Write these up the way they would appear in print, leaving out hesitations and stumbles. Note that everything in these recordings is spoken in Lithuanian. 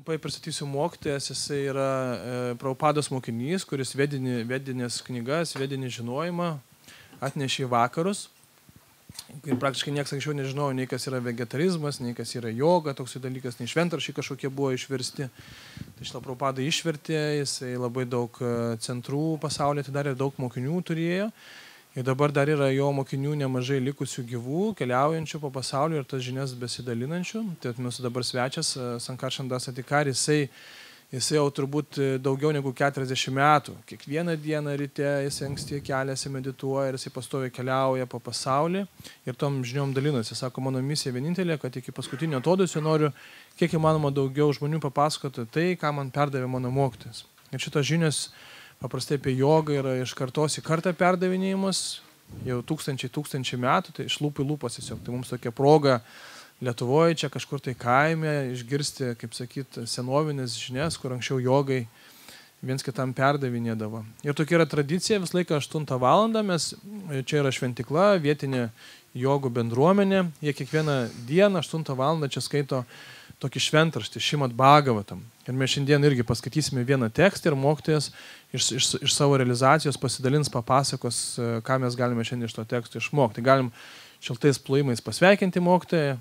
Trumpai pristatysiu mokytojas, jisai yra Prabhupados mokinys, kuris vedinės knygas, vedinį žinojimą atnešė į vakarus. Ir praktiškai niekas anksčiau nežinojo, nei kas yra vegetarizmas, nei kas yra joga, toks dalykas, nei šventraščiai kažkokie buvo išversti. Tai šitą Prabhupadą išvertė, jisai labai daug centrų pasaulyje atidarė, daug mokinių turėjo. Ir dabar dar yra jo mokinių nemažai likusių gyvų, keliaujančių po pasaulį ir tas žinias besidalinančių. Tai mūsų dabar svečias, Sankarshandas Adhikari, jisai jau turbūt daugiau negu 40 metų. Kiekvieną dieną ryte jisai anksti keliasi, medituoja ir jisai pastoviai keliauja po pasaulį ir tom žiniom dalinasi. Sako, mano misija vienintelė, kad iki paskutinio atodūsio noriu kiek įmanoma daugiau žmonių papasakoti tai, ką man perdavė mano mokytojas. Ir šitos žinios paprastai apie jogą yra iš kartos į kartą perdavinėjimas, jau tūkstančiai metų, tai iš lūpų į lūpas tiesiog. Tai mums tokia proga Lietuvoje, čia kažkur tai kaime, išgirsti, kaip sakyt, senovinės žinias, kur anksčiau jogai viens kitam perdavinėdavo. Ir tokia yra tradicija, visą laiką 8 valandą, čia yra šventikla, vietinė jogų bendruomenė, jie kiekvieną dieną 8 valandą čia skaito tokį šventraštį, Šrimad Bhagavatam. Ir mes šiandien irgi paskaitysime vieną tekstą ir mokytojas iš savo realizacijos pasidalins, papasakos, ką mes galime šiandien iš to teksto išmokti. Galim šiltais plojimais pasveikinti mokytoją.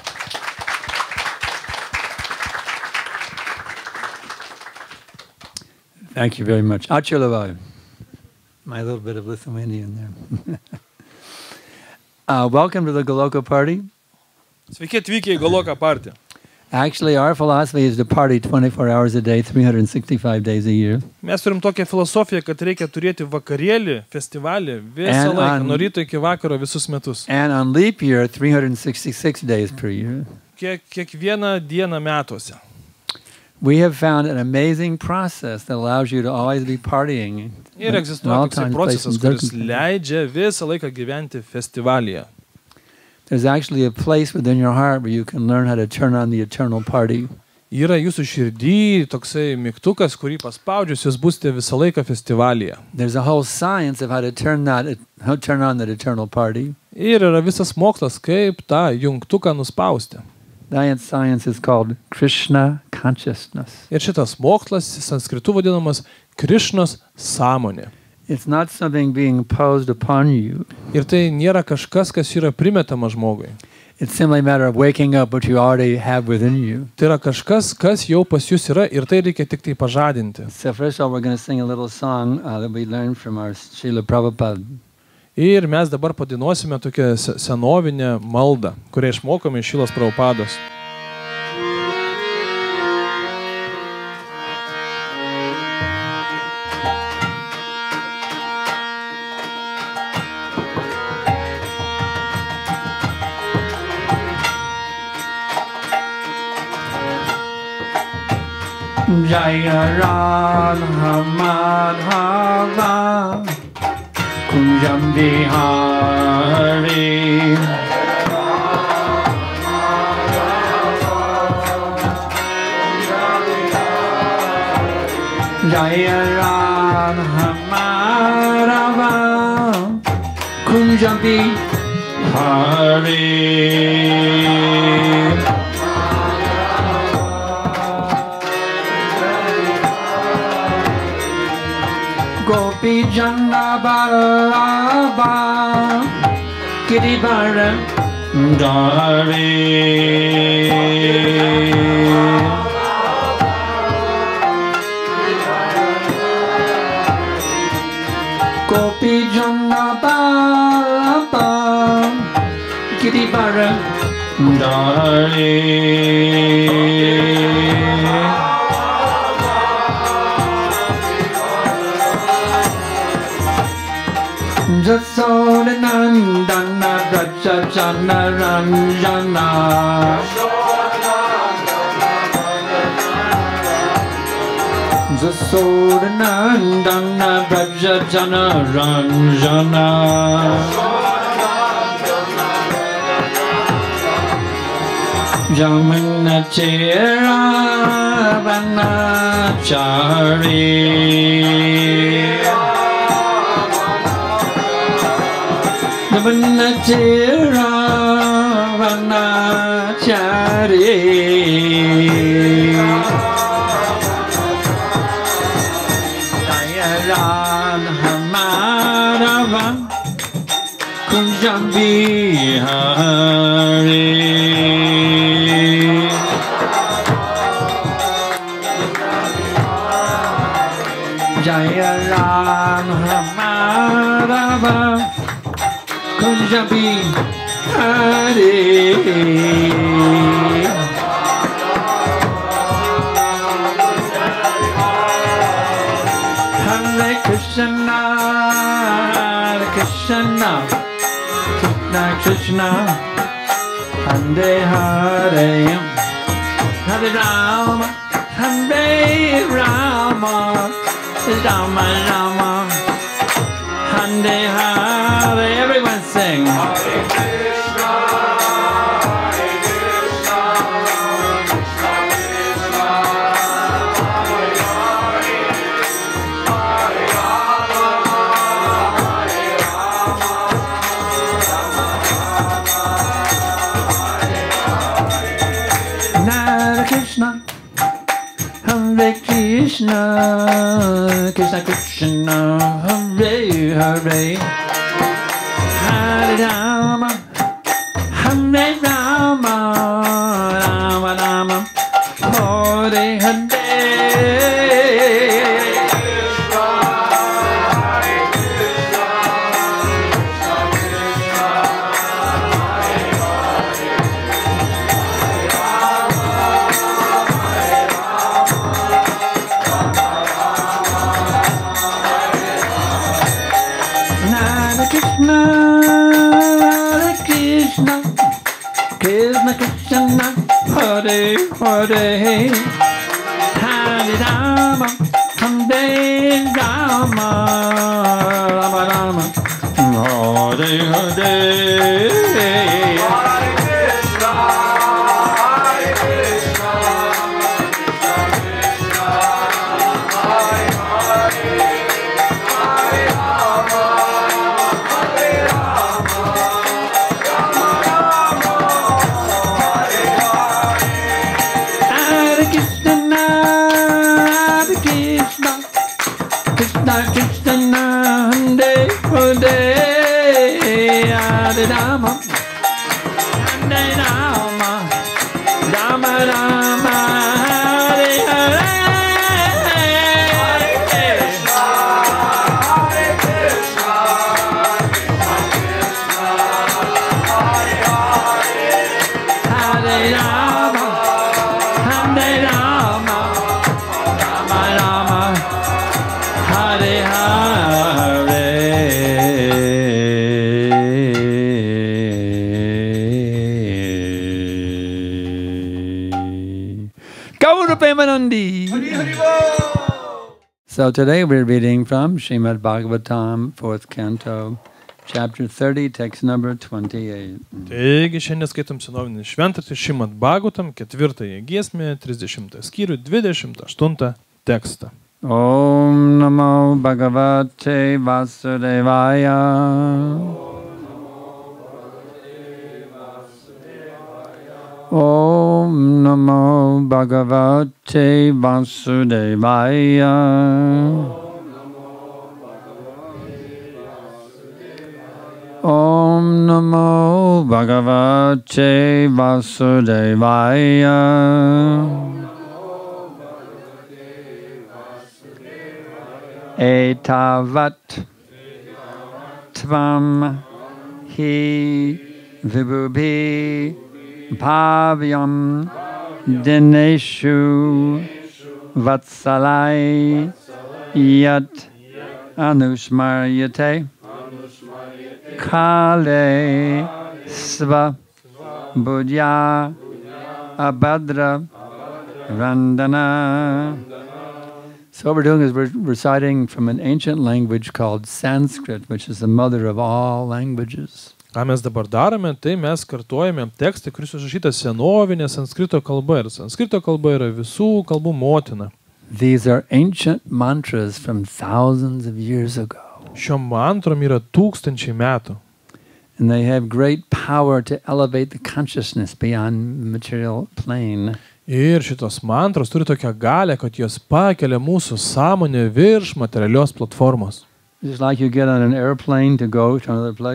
Thank you very much. Ačiū labai. My little bit of Lithuanian there. Welcome to the Goloka Party. Sveiki atvykę į Goloka partiją. Actually, our philosophy is to party 24 hours a day, 365 days a year. Mes turim tokią filosofiją, kad reikia turėti vakarėlį, festivalį visą laiką, nuo ryto iki vakaro visus metus. And on leap year, 366 days per year. Kiekvieną dieną metuose. We have found an amazing process that allows you to always be partying. Ir egzistuoja toksai procesas, kuris leidžia visą laiką gyventi festivalyje. There's actually a place within your heart where you can learn how to turn on the eternal party. Yra jūsų širdį toksai mygtukas, kurį paspaudžius jūs būsite visą laiką festivalyje. There's a whole science of how to turn on that eternal party. Ir yra visas mokslas, kaip tą jungtuką nuspausti. That science is called Krishna consciousness. Ir šitas mokslas sanskritu vadinamas Krišnos sąmonė. It's not something being imposed upon you. Ir tai nėra kažkas, kas yra primetama žmogui. It's simply a matter of waking up what you already have within you. Tai yra kažkas, kas jau pas jūs yra ir tai reikia tik tai pažadinti. So first of all, we're going to sing a little song that we learned from our Srila Prabhupada. Ir mes dabar padainuosime tokią senovinę maldą, kurią išmokome iš Šrilos Prabhupados. Jaya Radha Madhava Kunjam Bihari Jaya Radha Madhava Kunjam Bihari Gopi Jana Ballabha Girivara Dhari Gopi Jana Ballabha Girivara Dhari Jasodanandana Rajajana Ranjana Jasodanandana Rajajana Ranjana Jamana Chera Vanachari Vanachera Vanachari Kunjam Bihari. Jaya Ram Madhava Kunjam Bihari. Hare Krishna, Krishna, Krishna Krishna, Hare Hare, Hare Rama, Hare Rama, Rama Rama, Hare Hare. Everyone sing. Hare Krishna, Hare Krishna, Krishna Krishna, Hare Hare. Krishna, Hare Krishna, Krishna Krishna, Hare Hare, Hare Rama, Hare Rama, Rama Rama, Hare Hare. Krishna Krishna, Hare Hare, Hare Rama, Hare Rama, Rama Rama, Hare Hare. Hare Rama, Hare Rama, Rama Rama, Hare Hare. Hare Krishna, Hare Krishna, Krishna Krishna, Hare Hare. Hare Rama, Hare Rama, Rama Rama, Hare Hare. So today we're reading from Srimad Bhagavatam, 4th canto, chapter 30, text number 28. Taigi šiandien skaitom senovinį šventratį Srimad Bhagavatam, 4 giesmė, 30 skyrių, 28 tekstą. Om Namo Bhagavate Vasudevaya. Om Namo Bhagavate Vasudevaya. Om Namo Bhagavate Vasudevaya. Etavat Tvam Hi Vibhubi Bhavyam Dineshu Vatsalai Yat Anushmaryate Kale Sva Budya Abhadra Randana. So what we're doing is we're reciting from an ancient language called Sanskrit, which is the mother of all languages. Ką mes dabar darome, tai mes kartuojame tekstą, kuris užrašytas senovinė sanskrito kalba. Ir sanskrito kalba yra visų kalbų motina. These are ancient mantras from thousands of years ago. Šiom mantrom yra tūkstančiai metų. And they have great power to elevate the consciousness beyond material plane. Ir šitos mantros turi tokią galę, kad jos pakelia mūsų sąmonę virš materialios platformos. Just like you get on an airplane to go to another place.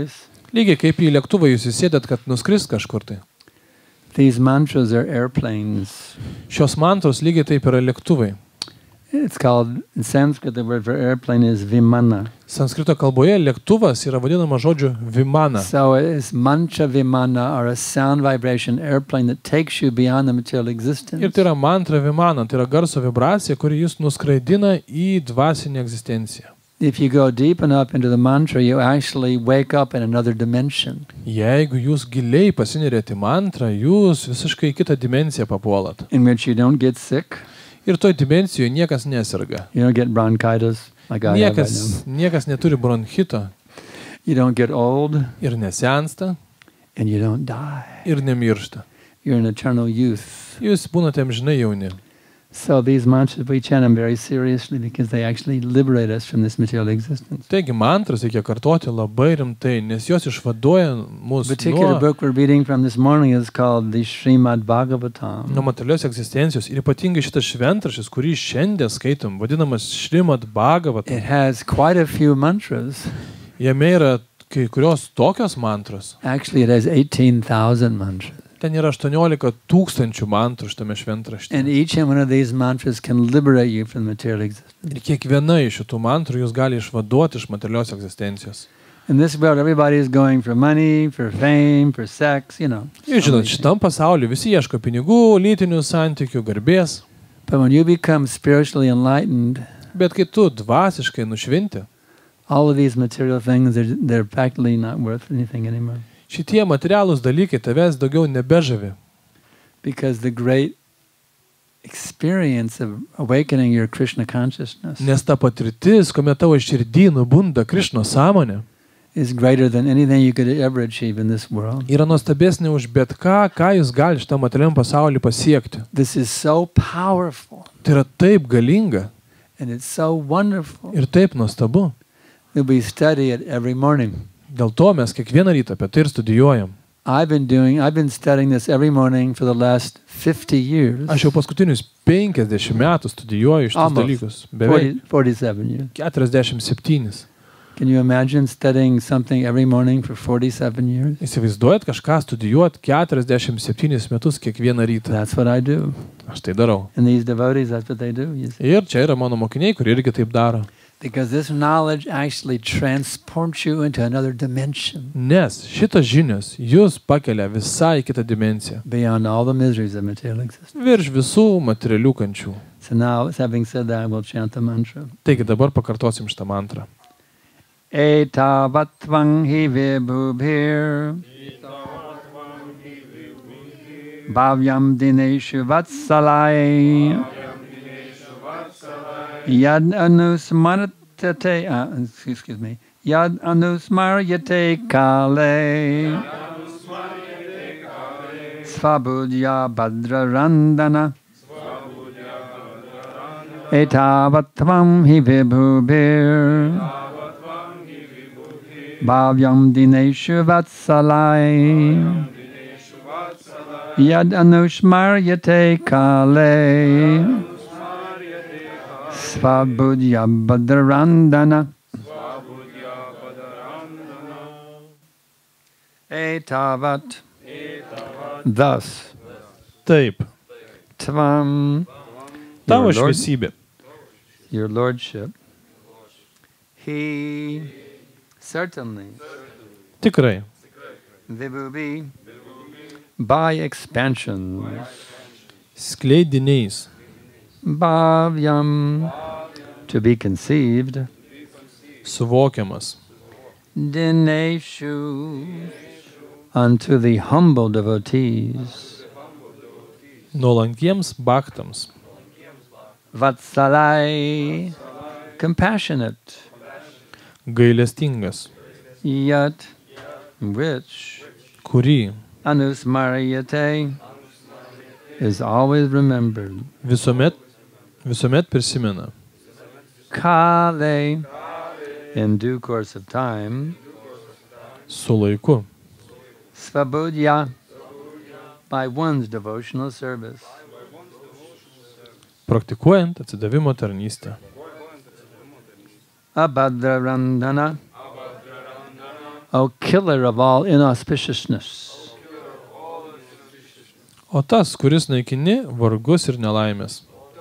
Lygiai kaip į lėktuvą jūs įsėdėt, kad nuskrist kažkur tai. These mantras are airplanes. Šios mantros lygiai taip yra lėktuvai. It's called, in Sanskrit, the word for airplane is vimana. Sanskrito kalboje lėktuvas yra vadinama žodžiu vimana. So it's mantra vimana, or a sound vibration airplane that takes you beyond the material existence. Ir tai yra mantra vimana, tai yra garso vibracija, kuri jūs nuskraidina į dvasinę egzistenciją. If you go deep enough into the mantra, you actually wake up in another dimension. Jeigu jūs giliai pasinerėt į mantrą, jūs visiškai į kitą dimensiją papuolat. In which you don't get sick. Ir toj dimensijoje niekas neserga. You don't get bronchitis like I have right now. Niekas neturi bronchito. You don't get old. Ir nesensta. And you don't die. Ir nemiršta. You're an eternal youth. Jūs būnate amžinai jauni. So these mantras, we chant them very seriously because they actually liberate us from this material existence. Taigi mantras reikia kartoti labai rimtai, nes jos išvaduoja mus The particular book we're reading from this morning is called the Srimad Bhagavatam. nuo materialios egzistencijos. Ir ypatingai šitas šventraštis, kurį šiandien skaitom, vadinamas Srimad Bhagavatam. It has quite a few mantras. Jame yra kai kurios tokios mantros. Actually, it has 18,000 mantras. Ten yra 18,000 mantrų šitame šventraštyje. And each and one of these mantras can liberate you from material existence. Ir kiekviena iš šitų mantrų jūs gali išvaduoti iš materialios egzistencijos. In this world, everybody is going for money, for fame, for sex, you know. Jūs žinot, šitam pasauliu visi ieško pinigų, lytinių santykių, garbės. But when you become spiritually enlightened, Bet kai tu dvasiškai nušvinti, all of these material things, they're practically not worth anything anymore. šitie materialūs dalykai tavęs daugiau nebežavi. Because the great experience of awakening your Krishna consciousness Nes ta patirtis, kuomet tavo širdį nubunda Krišnos sąmonė, is greater than anything you could ever achieve in this world. yra nuostabesnė už bet ką, ką jūs gali šitam materialiam pasauliu pasiekti. This is so powerful Tai yra taip galinga and it's so wonderful ir taip nuostabu. that we study it every morning. Dėl to mes kiekvieną rytą apie tai ir studijuojam. I've been studying this every morning for the last 50 years. Aš jau paskutinius 50 metų studijuoju šitus Almost. dalykus. Beveik 47 years. 47. Can you imagine studying something every morning for 47 years? Įsivaizduojat kažką studijuoti 47 metus kiekvieną rytą. That's what I do. Aš tai darau. And these devotees, that's what they do. You see. Ir čia yra mano mokiniai, kurie irgi taip daro. Because this knowledge actually transports you into another dimension. Nes šitas žinios jūs pakelia visai kitą dimensiją. Beyond all the miseries of material existence. Virš visų materialių kančių. So now, having said that, we'll chant the mantra. Taigi dabar pakartosim šitą mantrą. Etavattvang hi vibhubhir bhavyam dineshu vatsalai yad anusmartate yad anusmaryate kale svabudya bhadrarandana etavatvam hi vibhubhir bhavyam dineshu vatsalai yad anushmaryate kale svabudya bhadrarandana etavat. Thus, Taip. tvam, Tavo your lord- šviesybė. your lordship, he certainly Tikrai. vibhubi by expansions Skleidiniais. bhavyam to be conceived Suvokiamas. dineshu unto the humble devotees Nuolankiems bhaktams. vatsalai compassionate Gailestingas. yet which Kurį anusmaryate is always remembered visuomet prisimena. kale in due course of time Su laiku. svabudya by one's devotional service Praktikuojant atsidavimo tarnystę. abhadrarandana O killer of all inauspiciousness. O tas, kuris naikini vargus ir nelaimės.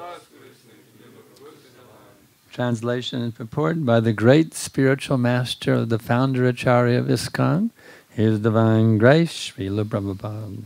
Translation and purport by the great spiritual master, the founder Acharya of ISKCON, His Divine Grace, Srila Prabhupada.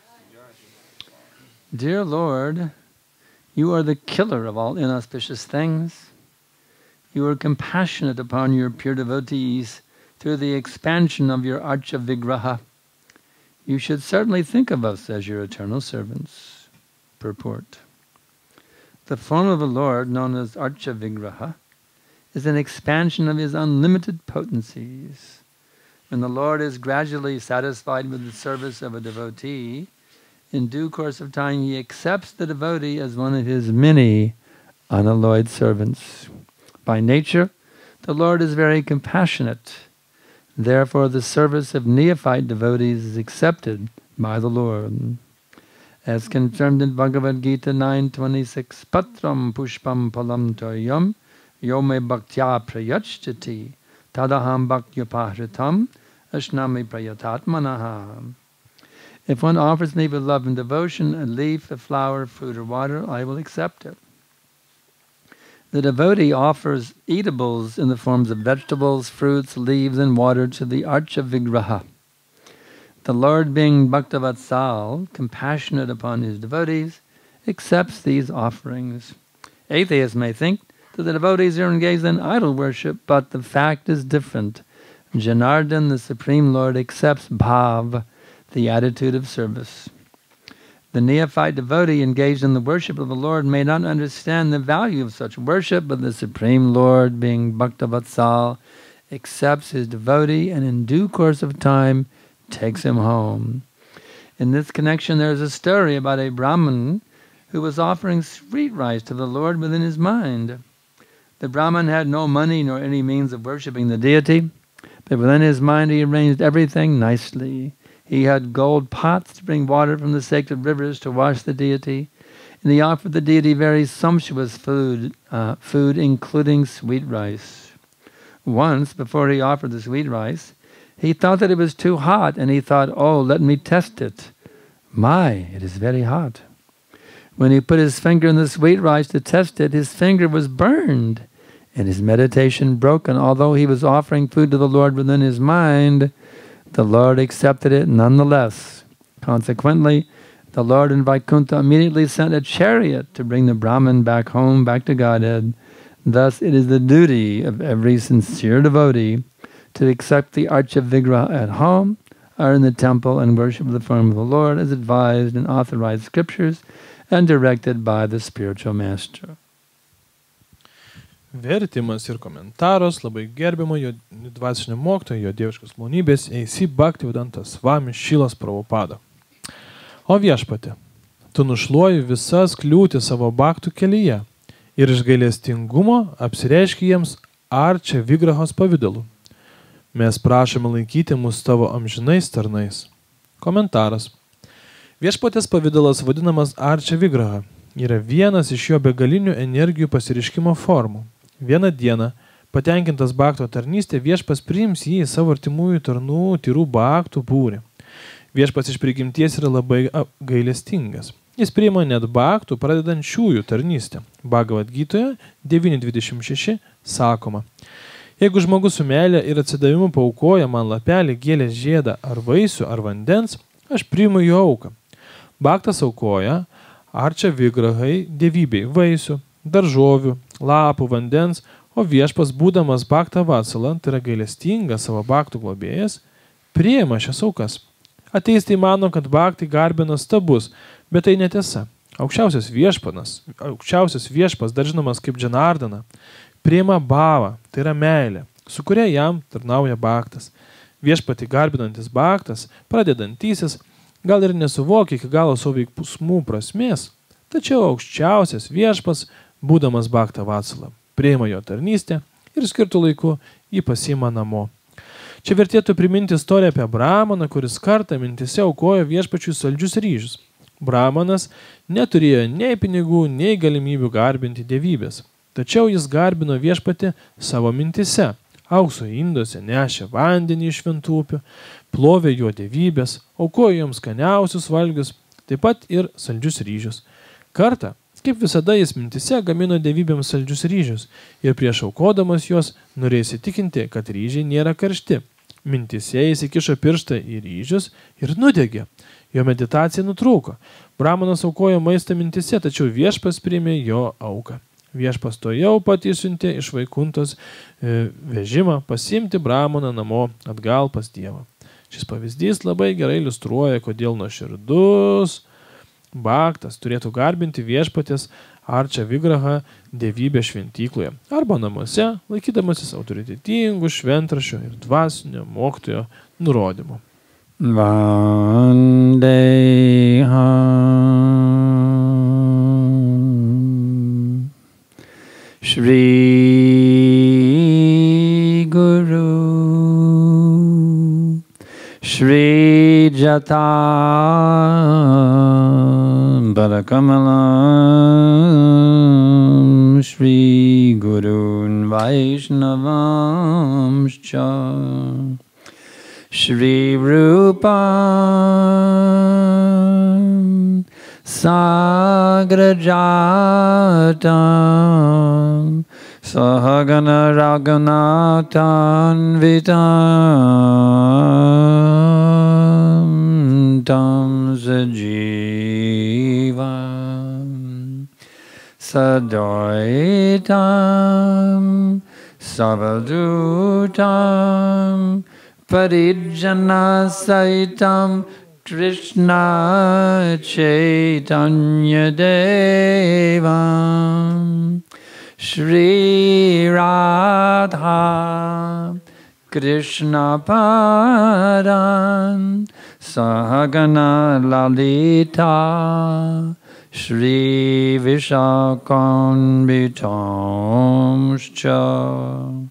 Dear Lord, you are the killer of all inauspicious things. You are compassionate upon your pure devotees through the expansion of your Archa Vigraha. You should certainly think of us as your eternal servants. Purport. The form of the Lord, known as Archa Vigraha, is an expansion of his unlimited potencies. When the Lord is gradually satisfied with the service of a devotee, in due course of time he accepts the devotee as one of his many unalloyed servants. By nature, the Lord is very compassionate. Therefore, the service of neophyte devotees is accepted by the Lord. As confirmed in Bhagavad Gita 9.26, Patram pushpam palam toyam yome bhaktya prayachchati tadaham bhaktyapaghritam ashnami prayatatmanaha. If one offers me with love and devotion a leaf, a flower, fruit or water, I will accept it. The devotee offers eatables in the forms of vegetables, fruits, leaves and water to the Archa Vigraha. The Lord, being Bhaktavatsal, compassionate upon his devotees, accepts these offerings. Atheists may think that the devotees are engaged in idol worship, but the fact is different. Janardhan, the Supreme Lord, accepts bhav, the attitude of service. The neophyte devotee engaged in the worship of the Lord may not understand the value of such worship, but the Supreme Lord, being Bhaktavatsal, accepts his devotee and in due course of time takes him home. In this connection, there is a story about a Brahmin who was offering sweet rice to the Lord within his mind. The Brahmin had no money nor any means of worshipping the deity, but within his mind he arranged everything nicely. He had gold pots to bring water from the sacred rivers to wash the deity, and he offered the deity very sumptuous food including sweet rice. Once, before he offered the sweet rice, he thought that it was too hot, and he thought, oh, let me test it. My, it is very hot. When he put his finger in the sweet rice to test it, his finger was burned, and his meditation broken. Although he was offering food to the Lord within his mind, the Lord accepted it nonetheless. Consequently, the Lord in Vaikuntha immediately sent a chariot to bring the Brahmin back home, back to Godhead. Thus, it is the duty of every sincere devotee to accept the Archa Vigraha at home or in the temple and worship the form of the Lord as advised in authorized scriptures and directed by the spiritual master. Vertimas ir komentaras labai gerbiamo jo dvasinio mokytojo, jo dieviškos malonybės, A.C. Bhaktivedanta Swami Šilas Prabhupada. O viešpatie, tu nušluoji visas kliūtis savo bhaktų kelyje ir iš gailestingumo apsireiški jiems Archa Vigrahos pavidalu. Mes prašome laikyti mus tavo amžinais tarnais. Komentaras. Viešpatės pavidalas vadinamas Archa Vigraha yra vienas iš jo begalinių energijų pasiriškimo formų. Vieną dieną, patenkintas bhakto tarnystė, viešpas priims jį į savo artimųjų tarnų tyrų bhaktų būrį. Viešpas iš prigimties yra labai gailestingas. Jis priima net bhaktų pradedančiųjų tarnystę. Bhagavad Gitoje 9.26 sakoma: jeigu žmogus su meile ir atsidavimu paaukoja man lapelį, gėlės žiedą ar vaisių ar vandens, aš priimu jo auką. Bhaktas aukoja Archa Vigrahai dievybei vaisių, daržovių, lapų, vandens, o viešpas, būdamas Bhaktavatsala, tai yra gailestingas savo bhaktų globėjas, priima šias aukas. Ateistai mano, kad bhaktai garbina stabus, bet tai netiesa. Aukščiausias viešpas, dar žinomas kaip Janardhana, priima bhavą, tai yra meilė, su kuria jam tarnauja bhaktas. Viešpatį garbinantis bhaktas, pradedantysis, gal ir nesuvokia iki galo savo veiksmų prasmės, tačiau aukščiausias viešpas, būdamas Bhaktavatsala, priima jo tarnystę ir skirtų laiku jį pasiima namo. Čia vertėtų priminti istoriją apie Brahmaną, kuris kartą mintise aukojo viešpačiui saldžius ryžius. Brahmanas neturėjo nei pinigų, nei galimybių garbinti dievybės, tačiau jis garbino viešpatį savo mintise, aukso induose nešė vandenį iš šventų upių, plovė jo dievybės, aukojo joms skaniausius valgius, taip pat ir saldžius ryžius. Kartą, kaip visada, jis mintise gamino dievybėms saldžius ryžius ir prieš aukodamas juos norėjo įsitikinti, kad ryžiai nėra karšti. Mintise jis įkišo pirštą į ryžius ir nudegė. Jo meditacija nutrūko. Brahmanas aukojo maistą mintise, tačiau viešpas priėmė jo auką. Viešpas tojau pat išsiuntė iš Vaikuntos vežimą pasiimti Brahmaną namo atgal pas Dievą. Šis pavyzdys labai gerai iliustruoja, kodėl nuoširdus bhaktas turėtų garbinti viešpatės Arčia Vigraha dievybę šventykloje arba namuose, laikydamasis autoritetingų šventraščio ir dvasinio mokytojo nurodymų. Vandeham Shri Guru Shri Jatam Barakamalam Shri Gurun Vaishnavamscha Shri Rupam Sagrajatam Sahagana Raghunathan Vitam Tam Sajivam Sadoitam Savadutam Parijana Saitam Krishna Chaitanya Devam Shri Radha Krishna Padan Sahagana Lalita Shri Vishakanvitamscha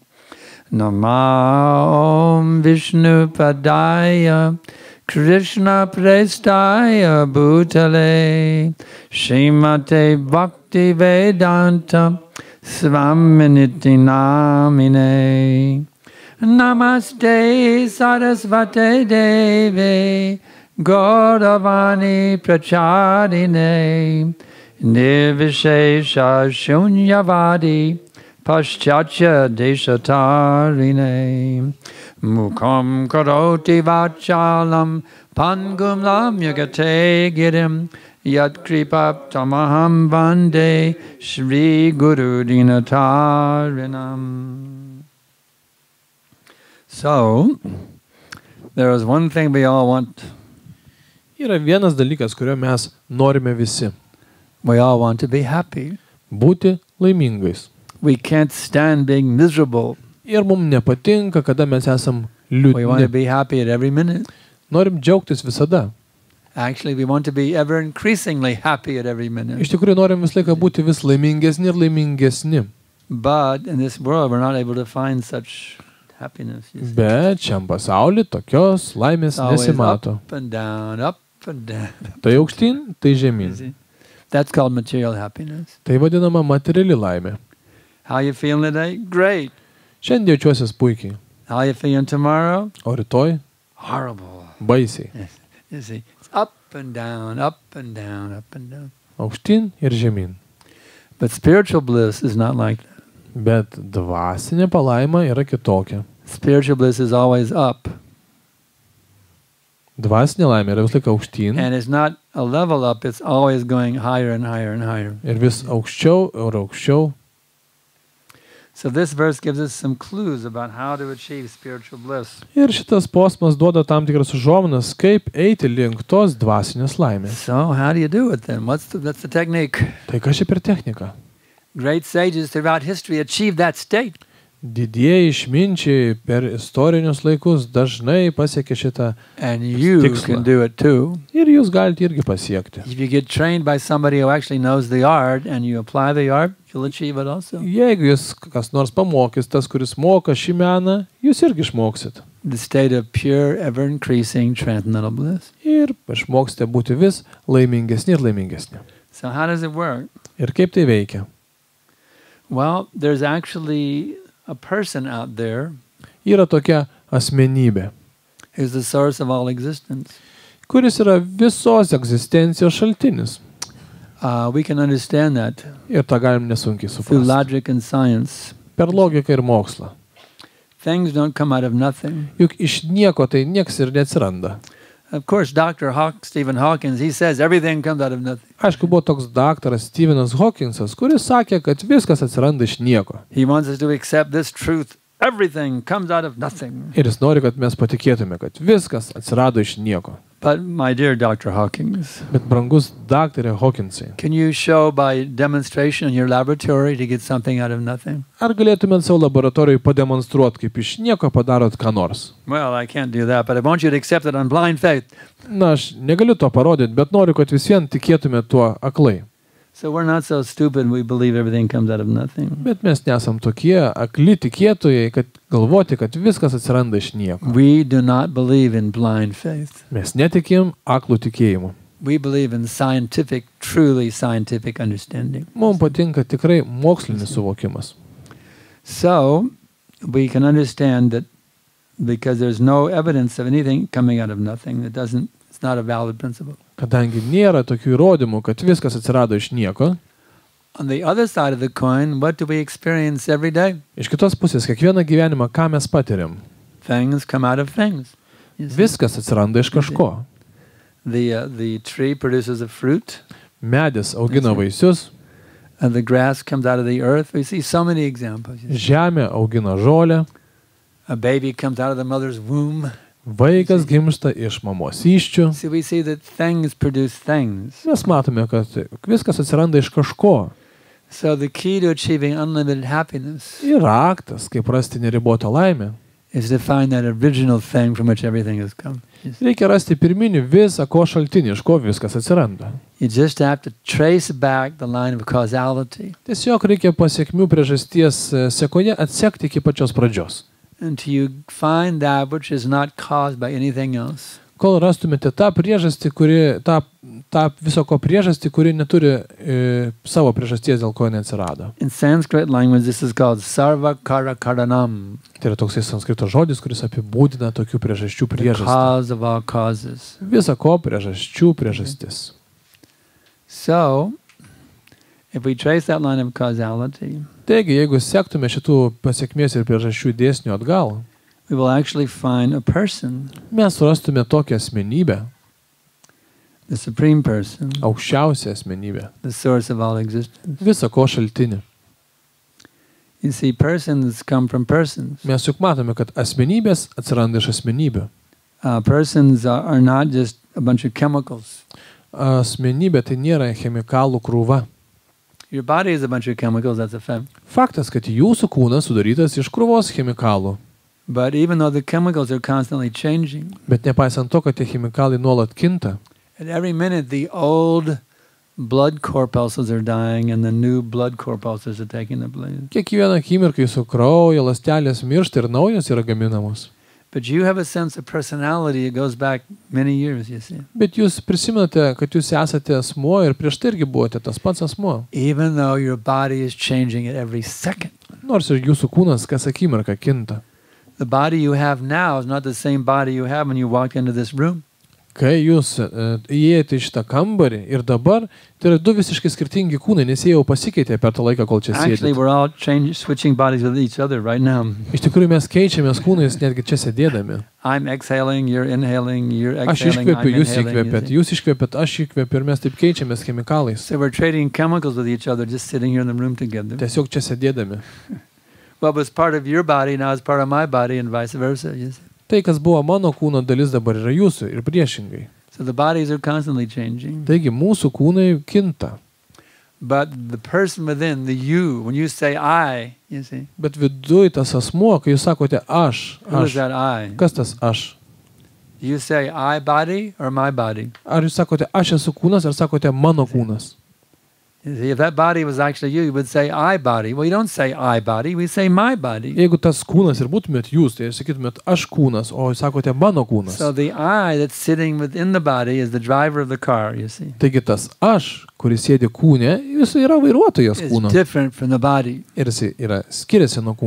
Namah Vishnu Padaya Krishna Prestaya Bhutale Srimate Bhakti Vedanta Svaminiti Namine Namaste Sarasvate Deve Gauravani Prachadine Nirvishesha Shunyavadi Paschatya Deshatarine Mukham Karoti Vachalam Pangum Lam Yagate Girim Yat Kripap Tamaham Vande Shri Guru Dinatarinam. So, there is one thing we all want. Yra vienas dalykas, kurio mes norime visi. We all want to be happy. Būti laimingais. We can't stand being miserable. Ir mums nepatinka, kada mes esam We want to liūdni. be happy at every minute. Norim džiaugtis visada. Actually, we want to be ever increasingly happy at every minute. Iš tikrųjų norim visą laiką būti vis laimingesni ir laimingesni. But in this world, we're not able to find such happiness. You see. Bet šiam pasauliu tokios laimės It's always nesimato. up and down, up and down. Tai aukštyn, tai You žemyn. see. That's called material happiness. Tai vadinama materiali laimė. How you feeling today? Great. Šiandien jaučiuosi puikiai, How you feeling tomorrow? o rytoj Horrible. baisiai. You see, it's up and down, up and down, up and down. Aukštyn ir žemyn. But spiritual bliss is not like that. Bet dvasinė palaima yra kitokia. Spiritual bliss is always up. Dvasinė laimė yra vis laik aukštyn And it's not a level up, it's always going higher and higher and higher. ir vis aukščiau ir aukščiau. So this verse gives us some clues about how to achieve spiritual bliss. Ir šitas posmas duoda tam tikras užuominas, kaip eiti link tos dvasinės laimės. So how do you do it then? That's the technique. Tai kas čia per technika? Great sages throughout history achieved that state. Didieji išminčiai per istorinius laikus dažnai pasiekia šitą And you Tikslą. can do it too. ir jūs galite irgi pasiekti. If you get trained by somebody who actually knows the art and you apply the art, you'll achieve it also. Jeigu jūs kas nors pamokys, tas, kuris moka šį meną, jūs irgi išmoksit. The state of pure, ever increasing transcendental bliss. Ir išmoksite būti vis laimingesni ir laimingesni. So how does it work? Ir kaip tai veikia? Well, there's actually a person out there yra tokia asmenybė, who's the source of all existence. kuris yra visos egzistencijos šaltinis. We can understand that Ir tą galim nesunkiai through suprasti. logic and science. Per logiką ir mokslą. Things don't come out of nothing. Juk iš nieko tai nieks ir neatsiranda. Of course, Stephen Hawking, he says everything comes out of nothing. Aišku, buvo toks daktaras Stephenas Hawkinsas, kuris sakė, kad viskas atsiranda iš nieko. He wants us to accept this truth. Everything comes out of nothing. Ir jis nori, kad mes patikėtume, kad viskas atsirado iš nieko. But my dear Dr. Hawkins, Bet brangus daktarė Hawkinsai, can you show by demonstration in your laboratory to get something out of nothing? ar galėtumėt savo laboratorijai pademonstruoti, kaip iš nieko padarot ką nors? Well, I can't do that, but I want you to accept it on blind faith. Na, aš negaliu to parodyti, bet noriu, kad vis vien tikėtume tuo aklai. So we're not so stupid we believe everything comes out of nothing. Bet mes nesam tokie akli tikėtojai, kad galvoti, kad viskas atsiranda iš nieko. We do not believe in blind faith. Mes netikim aklų tikėjimu. We believe in scientific, truly scientific understanding. Mums patinka tikrai mokslinis suvokimas. So we can understand that because there's no evidence of anything coming out of nothing, it's not a valid principle. Kadangi nėra tokių įrodymų, kad viskas atsirado iš nieko, On the other side of the coin, what do we experience every day? iš kitos pusės, kiekvieną gyvenimą, ką mes patiriam, Things come out of things. You see? viskas atsiranda iš kažko. The tree produces a fruit, Medis augina vaisius, and the grass comes out of the earth. We see so many examples. You see. žemė augina žolę, A baby comes out of the mother's womb. vaikas gimsta iš mamos įsčių. So we see that things produce things. Mes matome, kad viskas atsiranda iš kažko. So the key to achieving unlimited happiness Ir raktas, kaip rasti neribotą laimę. is to find that original thing from which everything has come. You see. Reikia rasti pirminį visą ko šaltinį, iš ko viskas atsiranda. You just have to trace back the line of causality Tiesiog reikia pasiekmių priežasties sekoje atsekti iki pačios pradžios. until you find that which is not caused by anything else. Kol rastumėte tą priežastį, tą viso ko priežastį, kuri neturi savo priežasties, dėl ko neatsirado. In Sanskrit language, this is called sarva kara karanam, Tai yra toksai sanskrito žodis, kuris apibūdina tokių priežasčių the priežastį. cause of all causes. Visa ko priežasčių priežastis. So, if we trace that line of causality, Taigi, jeigu sektume šitų pasiekmės ir priežasčių dėsnių atgal, we will actually find a person, mes surastume tokią asmenybę, the supreme person, aukščiausią asmenybę, the source of all existence. visa ko šaltinį. You see, persons come from persons. Mes juk matome, kad asmenybės atsiranda iš asmenybių. Persons are not just a bunch of chemicals. Asmenybė tai nėra chemikalų krūva. Your body is a bunch of chemicals, that's a fact. Faktas, kad jūsų kūnas sudarytas iš krūvos chemikalų. But even though the chemicals are constantly changing, Bet nepaisant to, kad tie chemikalai nuolat kinta, at every minute the old blood corpuscles are dying and the new blood corpuscles are taking the place. kiekvieną akimirką jūsų kraujo ląstelės miršta ir naujos yra gaminamos. But you have a sense of personality that goes back many years, you see. Bet jūs prisimenate, kad jūs esate asmuo ir prieš tai irgi buvote tas pats asmuo. Even though your body is changing at every second. Nors ir jūsų kūnas kas akimirką kinta. The body you have now is not the same body you had when you walked into this room. Kai jūs įėjate į šitą kambarį ir dabar, tai yra du visiškai skirtingi kūnai, nes jie jau pasikeitė per tą laiką, kol čia Actually, sėdite. we're all switching bodies with each other right now. Iš tikrųjų mes keičiamės kūnais netgi čia sėdėdami. I'm exhaling, you're inhaling, you're Aš exhaling, iškvepiu, I'm jūs inhaling. įkvepiat, You see. jūs iškvepiat, aš įkvepiu ir mes taip keičiamės chemikalais. So we're trading chemicals with each other just sitting here in the room together. Tiesiog čia sėdėdami. What was part of your body now is part of my body and vice versa. You see. Tai, kas buvo mano kūno dalis, dabar yra jūsų ir priešingai. So the bodies are constantly changing. Taigi mūsų kūnai kinta. But the person within, the you, when you say I, you see, Bet viduj tas asmuo, kai jūs sakote aš, who is aš, that I? kas tas aš? You say I body or my body? Ar jūs sakote aš esu kūnas, ar sakote mano kūnas? You see, if that body was actually you would say I body. Well, you don't say I body, we say my body. Jeigu tas kūnas ir būtumėt jūs, tai sakytumėt aš kūnas, o jūs sakote mano kūnas. So the I that's sitting within the body is the driver of the car, you see. Taigi tas aš, kuris sėdi kūne, jis yra vairuotojas It's kūno. different from the body. Ir jis yra skiriasi nuo kūno.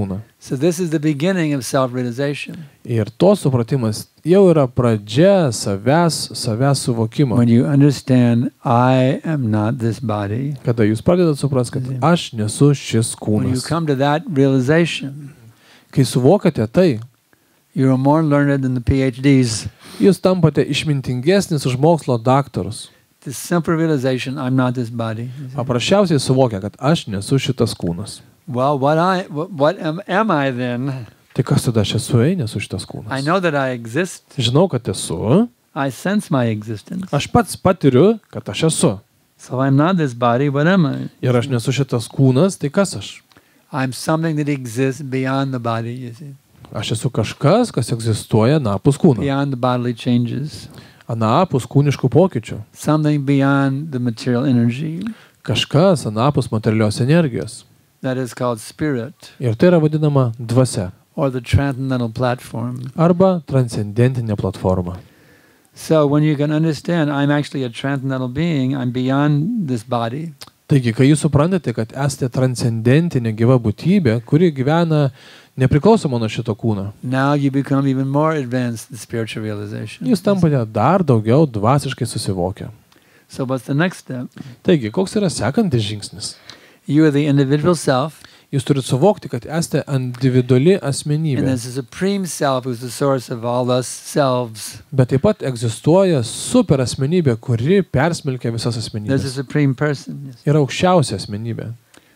So this is the beginning of self-realization. Ir to supratimas jau yra pradžia savęs suvokimo. When you understand, I am not this body. Kada jūs pradedat supras, kad aš nesu šis When you kūnas. come to that realization, Kai suvokate tai, you are more learned than the PhDs. jūs tampate išmintingesnis už mokslo daktarus. The simple realization, I'm not this body. Paprasčiausiai suvokia, kad aš nesu šitas kūnas. Well, what am I then? Tai kas tada aš esu, nesu šitas I kūnas? know that I exist. Žinau, kad esu, I sense my existence. aš pats patiriu, kad aš esu. So I'm not this body, what am I? Ir aš nesu šitas kūnas, tai kas aš? I'm something that exists beyond the body, you see. Aš esu kažkas, kas egzistuoja anapus kūno. Beyond the bodily changes. Anapus kūniškų pokyčių. Something beyond the material energy. Kažkas anapus materialios energijos. That is called spirit. Ir tai yra vadinama dvasia. Or the transcendental platform. Arba transcendentinė platforma. So when you can understand, I'm actually a transcendental being, I'm beyond this body. Taigi, kai jūs suprantate, kad esate transcendentinė gyva būtybė, kuri gyvena nepriklausomai nuo šito kūno, Now you become even more advanced in spiritual realization. jūs tampate dar daugiau dvasiškai susivokę. So what's the next step? Taigi, koks yra sekantis žingsnis? You are the individual self, Jūs turite suvokti, kad esate individuali and asmenybė, there's a supreme self who's the source of all us selves. bet taip pat egzistuoja super asmenybė, kuri persmelkia visas There's a asmenybės. supreme person. Yes. Yra aukščiausia asmenybė.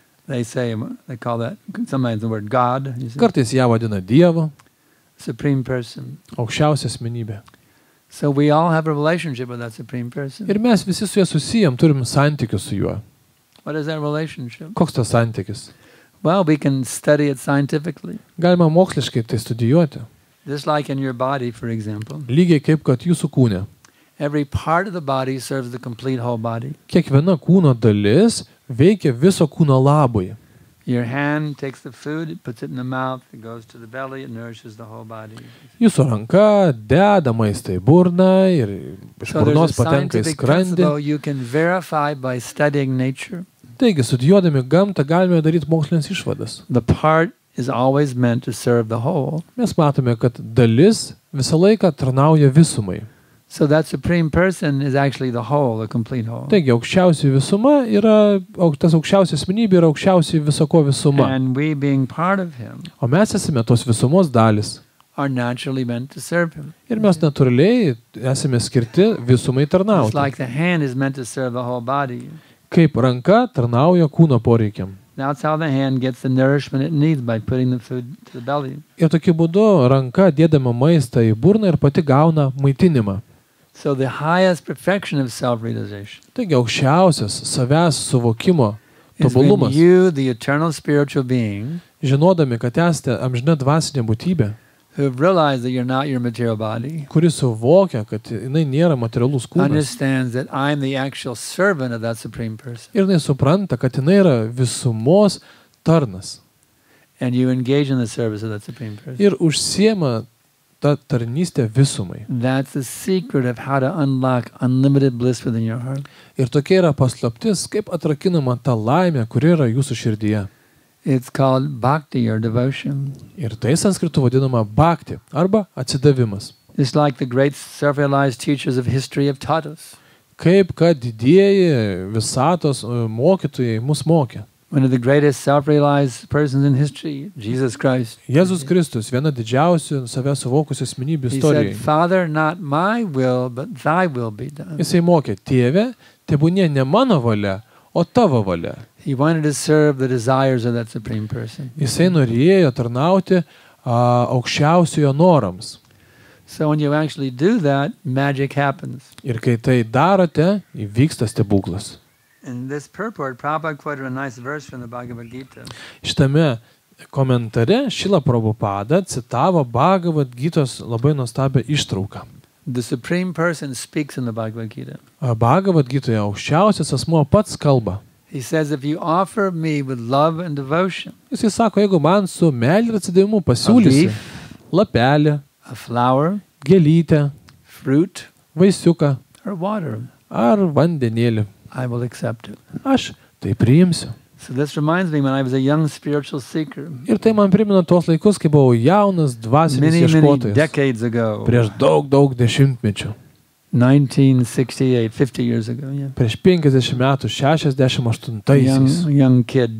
They call that sometimes the word God. You see? Kartais ją vadina Dievu, Supreme person. aukščiausia asmenybė. So we all have a relationship with that supreme person. Ir mes visi su juo susijam, turim santykius su juo. What is that relationship? Koks tas santykis? Well, we can study it scientifically. Galima moksliškai tai studijuoti. Just like in your body, for example. Lygiai kaip kad jūsų kūne. Every part of the body serves the complete whole body. Kiekviena kūno dalis veikia viso kūno labui. Your hand takes the food, it puts it in the mouth, it goes to the belly, it nourishes the whole body. Jūsų ranka deda maistą į burną ir iš So there's a burnos patenka į scientific skrandį. principle you can verify by studying nature. Taigi, studijuodami gamtą galime daryti mokslinės išvadas. The part is always meant to serve the whole. Mes matome, kad dalis visą laiką tarnauja visumai. So that supreme person is actually the whole, the complete whole. Taigi, aukščiausia visuma yra, tas aukščiausia asmenybė yra aukščiausia visako visuma. And we being part of him O mes esame tos visumos dalis. are naturally meant to serve him. Ir mes natūraliai esame skirti visumai It's tarnauti. like the hand is meant to serve the whole body. Kaip ranka tarnauja kūno poreikiam. That's how the hand gets the nourishment it needs by putting the food to the belly. Ir tokiu būdu ranka dėdama maistą į burną ir pati gauna maitinimą. So the highest perfection of self-realization Taigi aukščiausias savęs suvokimo is when tobulumas, you, the eternal spiritual being, žinodami, kad esate amžina dvasinė būtybė, who have realized that you're not your material body, kuris suvokia, kad jinai nėra materialus kūnas. understands that I'm the actual servant of that supreme person. Ir jinai supranta, kad jinai yra visumos tarnas. And you engage in the service of that supreme person. Ir užsiema tą tarnystę visumai. That's the secret of how to unlock unlimited bliss within your heart. Ir tokia yra paslaptis, kaip atrakinama ta laimė, kuri yra jūsų širdyje. It's called bhakti or devotion. Ir tai sanskritu vadinama bhakti arba atsidavimas. It's like the great self-realized teachers of history have taught us. Kaip kad didieji visatos mokytojai mus mokė. One of the greatest self-realized persons in history, Jesus Christ. Jėzus Kristus, viena didžiausių savęs suvokusių asmenybių He istorijai. said, Father, not my will, but thy will be done. Jisai mokė, tėve, tebūnie ne mano valia, o tavo valia. He wanted to serve the desires of that supreme person. Jisai norėjo tarnauti aukščiausiojo norams. So when you actually do that, magic happens. Ir kai tai darote, įvyksta stebuklas. In this purport, Prabhupada quoted a nice verse from the Bhagavad Gita. Šitame komentare Šila Prabhupada citavo Bhagavad Gitos labai nuostabią ištrauką. The supreme person speaks in the Bhagavad Gita. Bhagavad Gitoje aukščiausias asmuo pats kalba. He says, if you offer me with love and devotion, Jisai sako, jeigu man su meilė ir atsidavimu a pasiūlysi leaf, lapelį, a flower, gėlytę, fruit, vaisiuką or water, ar vandenėlį, I will accept it. aš tai priimsiu. So this reminds me when I was a young spiritual seeker. Ir tai man primena tuos laikus, kai buvau jaunas dvasinis Many ieškotojas. decades ago. Prieš daug dešimtmečių. 1968, 50 years ago, yeah. Prieš 50 metų, 68-aisiais. Young kid,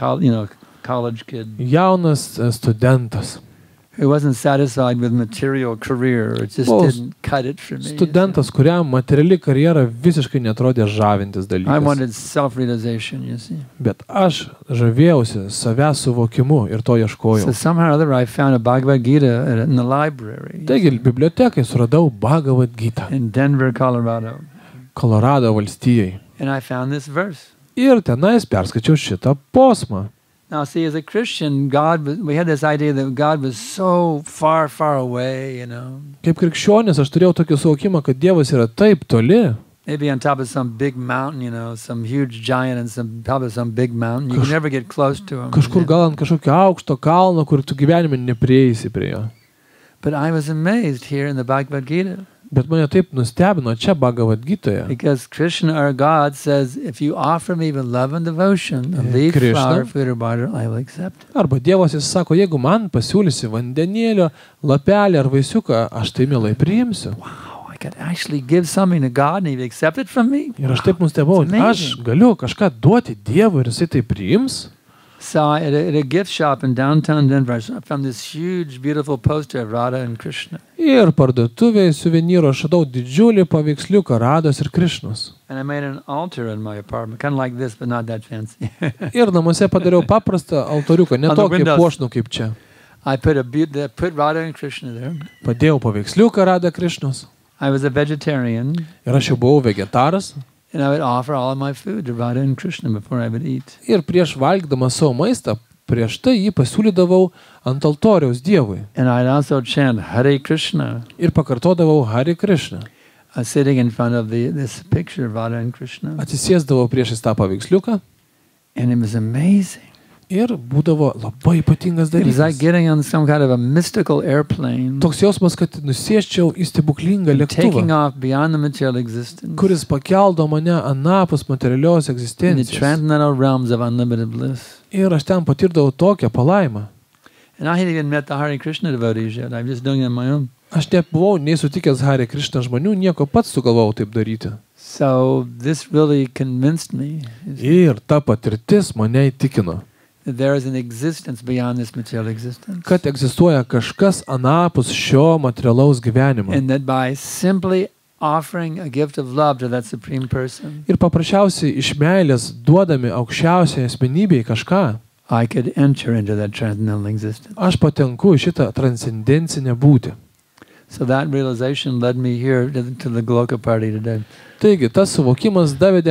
college kid. Jaunas studentas. Who wasn't satisfied with material career. It just didn't cut it for me. Studentas, kuriam materiali karjera visiškai netrodė žavintis dalykas. I wanted self-realization, you see. Bet aš žavėjausi savęs suvokimu ir to ieškojau. So somehow or other I found a Bhagavad Gita in the library. Taigi, bibliotekai suradau Bhagavad Gita. In Denver, Colorado. Kolorado valstijai. And I found this verse. Ir tenais perskaičiau šitą posmą. Now, see, as a Christian, we had this idea that God was so far, far away, Kaip krikščionis, aš turėjau tokį suvokimą, kad Dievas yra taip toli. Maybe on top of some big mountain, some huge giant and top of some big mountain. You can never get close to him. Kažkur gal ant kažkokio aukšto kalno, kur tu gyvenime neprieisi prie jo. But I was amazed here in the Bhagavad Gita. Bet mane taip nustebino čia Bhagavad Gitoje. Because Krishna, our God, says, if you offer me with love and devotion, a leaf, flower, food, or water, I will accept it. Arba Dievas jis sako, jeigu man pasiūlysi vandenėlio, lapelį ar vaisiuką, aš tai mielai priimsiu. Wow, I could actually give something to God and he would accept it from me? Ir aš taip nustebau, aš galiu kažką duoti Dievui ir jisai tai priims. So at a gift shop in downtown Denver, I found this huge, beautiful poster of Radha and Krishna. Ir parduotuvėje suvenyro aš radau didžiulį paveiksliuką Rados ir Krišnos. And I made an altar in my apartment, kind of like this, but not that fancy. Ir namuose padariau paprastą altoriuką, ne tokį puošnų kaip čia. I put Radha and Krishna there. Padėjau paveiksliuką Radą Krišnos. I was a vegetarian. Ir aš jau buvau vegetaras. And I would offer all of my food to Radha and Krishna before I would eat. Ir prieš valgdamas savo maistą, prieš tai jį pasiūlydavau ant altoriaus Dievui. And I'd also chant Hare Krishna. Ir pakartodavau Hare Krishna. Sitting in front of this picture of Radha and Krishna. Atsisėsdavau priešais tą paveiksliuką. And it was amazing. Ir būdavo labai ypatingas dalykas. It was like getting on some kind of a mystical airplane. Toks jausmas, kad nusėsčiau į stebuklingą lėktuvą. Taking off beyond the material existence. Kuris pakeldo mane anapus materialios egzistencijos. In the transcendental realms of unlimited bliss. Ir aš ten patirdavau tokią palaimą. And I hadn't even met the Hare Krishna devotees yet. I'm just doing it on my own. Aš nebuvau nei sutikęs Hare Krishna žmonių, nieko pats sugalvojau taip daryti. So this really convinced me. Ir ta patirtis mane įtikino. That there is an existence beyond this material existence. Kad egzistuoja kažkas anapus šio materialaus gyvenimo. And that by simply offering a gift of love to that supreme person. Ir paprasčiausiai iš meilės duodami aukščiausiai asmenybei kažką. I could enter into that transcendental existence. Aš patenku į šitą transcendencinę būtį. So that realization led me here to the Goloka party today. Taigi, tas suvokimas davedė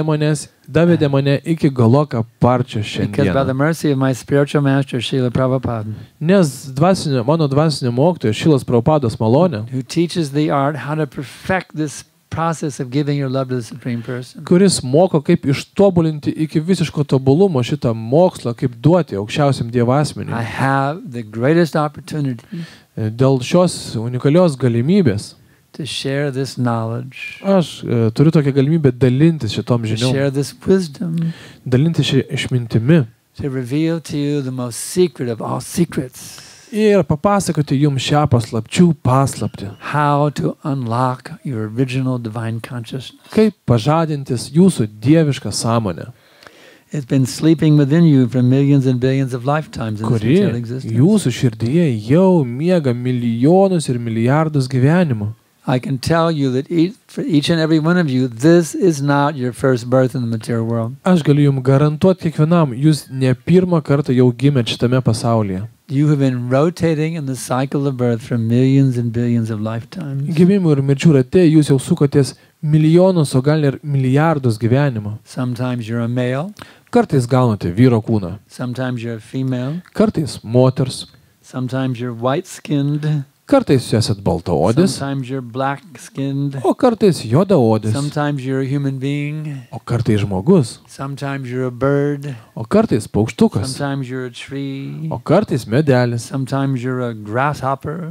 mane iki Goloka parčio šiandieną. Because by the mercy of my spiritual master, Srila Prabhupada, Nes mano dvasinio mokytojo Šilas Prabhupados malonė, who teaches the art how to perfect this process of giving your love to the supreme person. Kuris moko, kaip ištobulinti iki visiško tobulumo šitą mokslą, kaip duoti aukščiausiam Dievo asmeniui. I have the greatest opportunity Dėl šios unikalios galimybės to share this knowledge, aš turiu tokią galimybę dalintis šitom to žiniom, share this wisdom, dalintis šią išmintimi to reveal to you the most secret of all secrets. ir papasakoti jums šią paslapčių paslaptį. How to unlock your original divine consciousness. Kaip pažadintis jūsų dievišką sąmonę, It's been sleeping within you for millions and billions of lifetimes in this kuri material existence. jūsų širdyje jau miega milijonus ir milijardus gyvenimų. I can tell you that for each and every one of you, this is not your first birth in the material world. Aš galiu jums garantuoti kiekvienam, jūs ne pirmą kartą jau gimėt šitame pasaulyje. You have been rotating in the cycle of birth for millions and billions of lifetimes. Gimimų ir mirčių rate jūs jau sukotės milijonus, o gal ir milijardus gyvenimų. Sometimes you're a male. Kartais gaunate vyro kūną, Sometimes you're a female. kartais moters, Sometimes you're white-skinned. kartais jūs esat baltaodis, Sometimes you're black-skinned. o kartais juodaodis, Sometimes you're a human being. o kartais žmogus, Sometimes you're a bird. o kartais paukštukas, Sometimes you're a tree. o kartais medelis, Sometimes you're a grasshopper.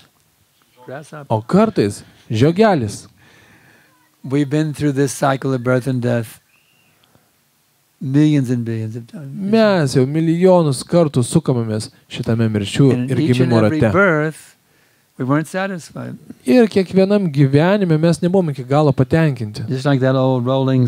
o kartais žiogelis. We've been through this cycle of birth and death millions and billions of times. Mes jau milijonus kartų sukamėmės šitame mirčių And ir in each and gimimo every rate. birth, we weren't satisfied. Ir kiekvienam gyvenime mes nebuvome iki galo patenkinti. Just like that old Rolling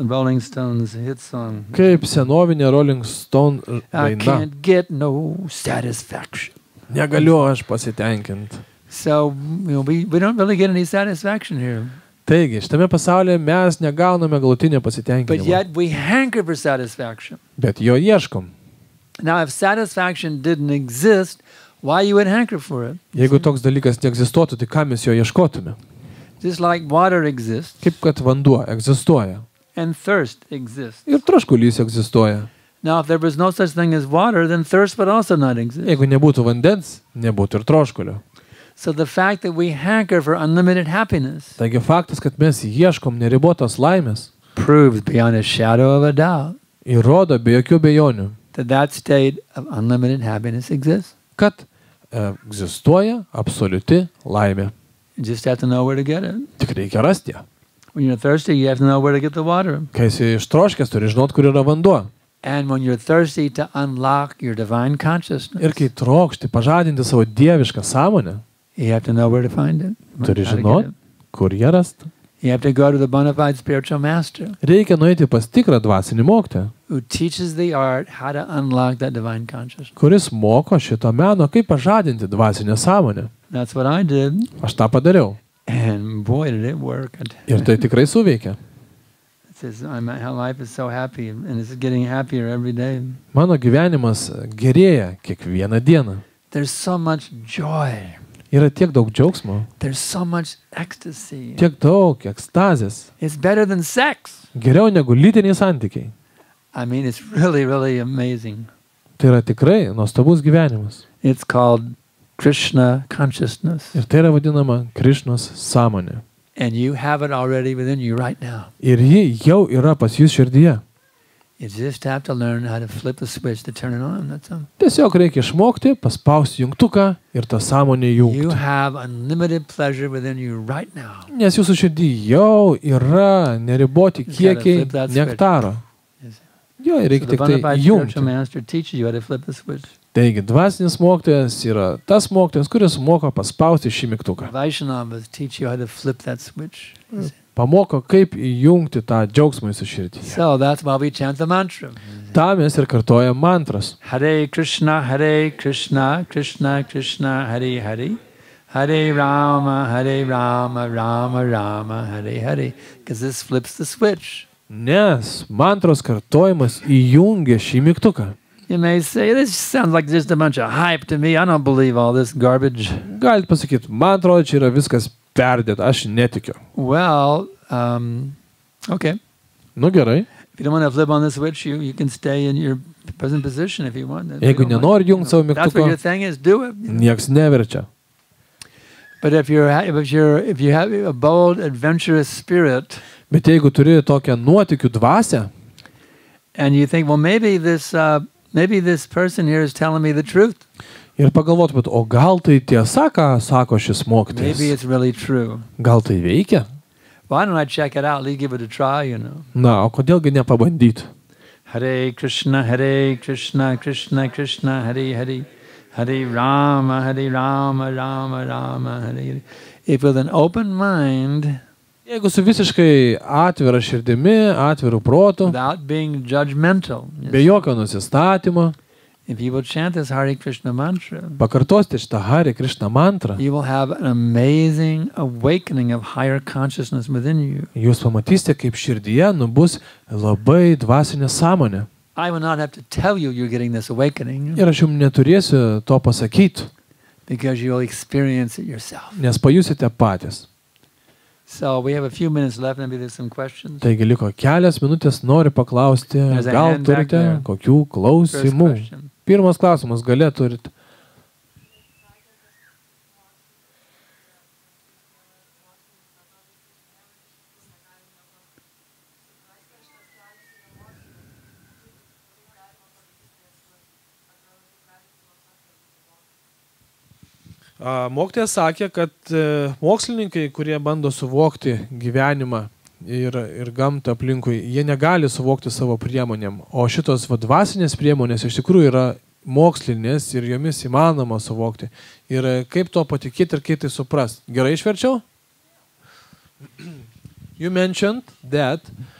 Stones hit song. Kaip senovinė Rolling Stone I daina. can't get no satisfaction. Negaliu aš pasitenkinti. So, we don't really get any satisfaction here. Taigi, šitame pasaulyje mes negauname galutinio But pasitenkinimo. yet we hanker for satisfaction. Bet jo ieškom. Now, if satisfaction didn't exist, why you would hanker for it? Jeigu toks dalykas neegzistuotų, tai ką mes jo ieškotume? Just like water exists Kaip kad vanduo egzistuoja. and thirst exists. Ir troškulys egzistuoja. Now, if there was no such thing as water, then thirst would also not exist. Jeigu nebūtų vandens, nebūtų ir troškulio. So the fact that we hanker for unlimited happiness Taigi faktas, kad mes ieškom neribotos laimės, proves beyond a shadow of a doubt įrodo be jokių bejonių, that state of unlimited happiness exists. kad egzistuoja absoliuti laimė. You just have to know where to get it. Tik reikia rasti ją. When you're thirsty, you have to know where to get the water. Kai esi ištroškęs, turi žinot, kur yra vanduo. And when you're thirsty to unlock your divine Ir consciousness, kai trokšti pažadinti savo dievišką sąmonę, you have to know where to find it. turi how to get žinot, it. kur ją rasti. You have to go to the bona fide spiritual master Reikia nueiti pas tikrą dvasinį mokytoją, who teaches the art how to unlock that divine consciousness. kuris moko šito meno, kaip pažadinti dvasinę sąmonę. That's what I did. Aš tą padariau. And boy, did it work. Ir tai tikrai suveikia. It says, how life is so happy and it's getting happier every day. Mano gyvenimas gerėja kiekvieną dieną. There's so much joy. Yra tiek daug džiaugsmo, There's so much ecstasy. tiek daug ekstazės. It's better than sex. Geriau negu lytiniai santykiai. I mean, it's really, really amazing. Tai yra tikrai nuostabus gyvenimas. It's called Krishna consciousness. Ir tai yra vadinama Krišnos sąmonė. And you have it already within you right now. Ir ji jau yra pas jūs širdyje. You just have to learn how to flip the switch to turn it on. That's all. Tiesiog reikia išmokti, paspausti jungtuką ir tą sąmonę You jungti. have unlimited pleasure within you right now. Nes jūsų širdį jau yra neriboti You gotta kiekiai flip that switch. nektaro. Yes. Jo, ir So reikia the tik bona tai fide jungti. spiritual master teaches you how to flip the switch. Taigi, dvasinis mokytojas yra tas mokytojas, kuris moko paspausti šį mygtuką. Vaishnavas teach you how to flip that switch. Pamoko, kaip įjungti tą džiaugsmą jūsų širdyje. So that's why we chant the mantra. Ta mes ir kartojam mantras. Hare Krishna, Krishna Krishna, Hare Hare. Hare Rama, Rama Rama, Hare Hare. Because this flips the switch. Nes mantros kartojimas įjungia šį mygtuką. You may say, this sounds like just a bunch of hype to me. I don't believe all this garbage. Galit pasakyti, man atrodo, čia yra viskas perdėta, aš netikiu. Well, okay. Nu gerai. If you don't want to flip on the switch, you can stay in your present position if you want. If Jeigu you don't nenori mind, jungti savo that's what your mygtuko, thing is, do it. nieks neverčia. But if you have a bold, adventurous spirit, Bet jeigu turi tokią nuotykių dvasią and you think, well, maybe this person here is telling me the truth. ir pagalvot, bet o gal tai tiesa, ką sako šis Maybe mokytojas? it's really true. Gal tai veikia? Why don't I check it out? At least give it a try, you know. Na, o kodėlgi nepabandyti? Hare Krishna, Krishna Krishna, Hare Hare. Hare Rama, Rama Rama, Hare Hare. If with an open mind, Jeigu su visiškai atvira širdimi, atviru protu, without being judgmental, be jokio nusistatymo, if you will chant this Hare Krishna mantra, pakartosite šitą Hare Krishna mantrą, you will have an amazing awakening of higher consciousness within you. jūs pamatysite, kaip širdyje bus labai dvasinė sąmonė. I will not have to tell you you're getting this awakening Ir aš jums neturėsiu to pasakyti, because you'll experience it yourself. nes pajusite patys. So we have a few minutes left. Maybe there's some questions. Taigi liko kelias minutės, noriu paklausti, There's a gal hand back turite there. kokių First klausimų. question. Pirmas klausimas, galėtų turite. Mokytojas sakė, kad mokslininkai, kurie bando suvokti gyvenimą ir gamtą aplinkui, jie negali suvokti savo priemonėm. O šitos dvasinės priemonės iš tikrųjų yra mokslinės ir jomis įmanoma suvokti. Ir kaip to patikėti ir kaip tai suprast. Gerai išverčiau? You mentioned that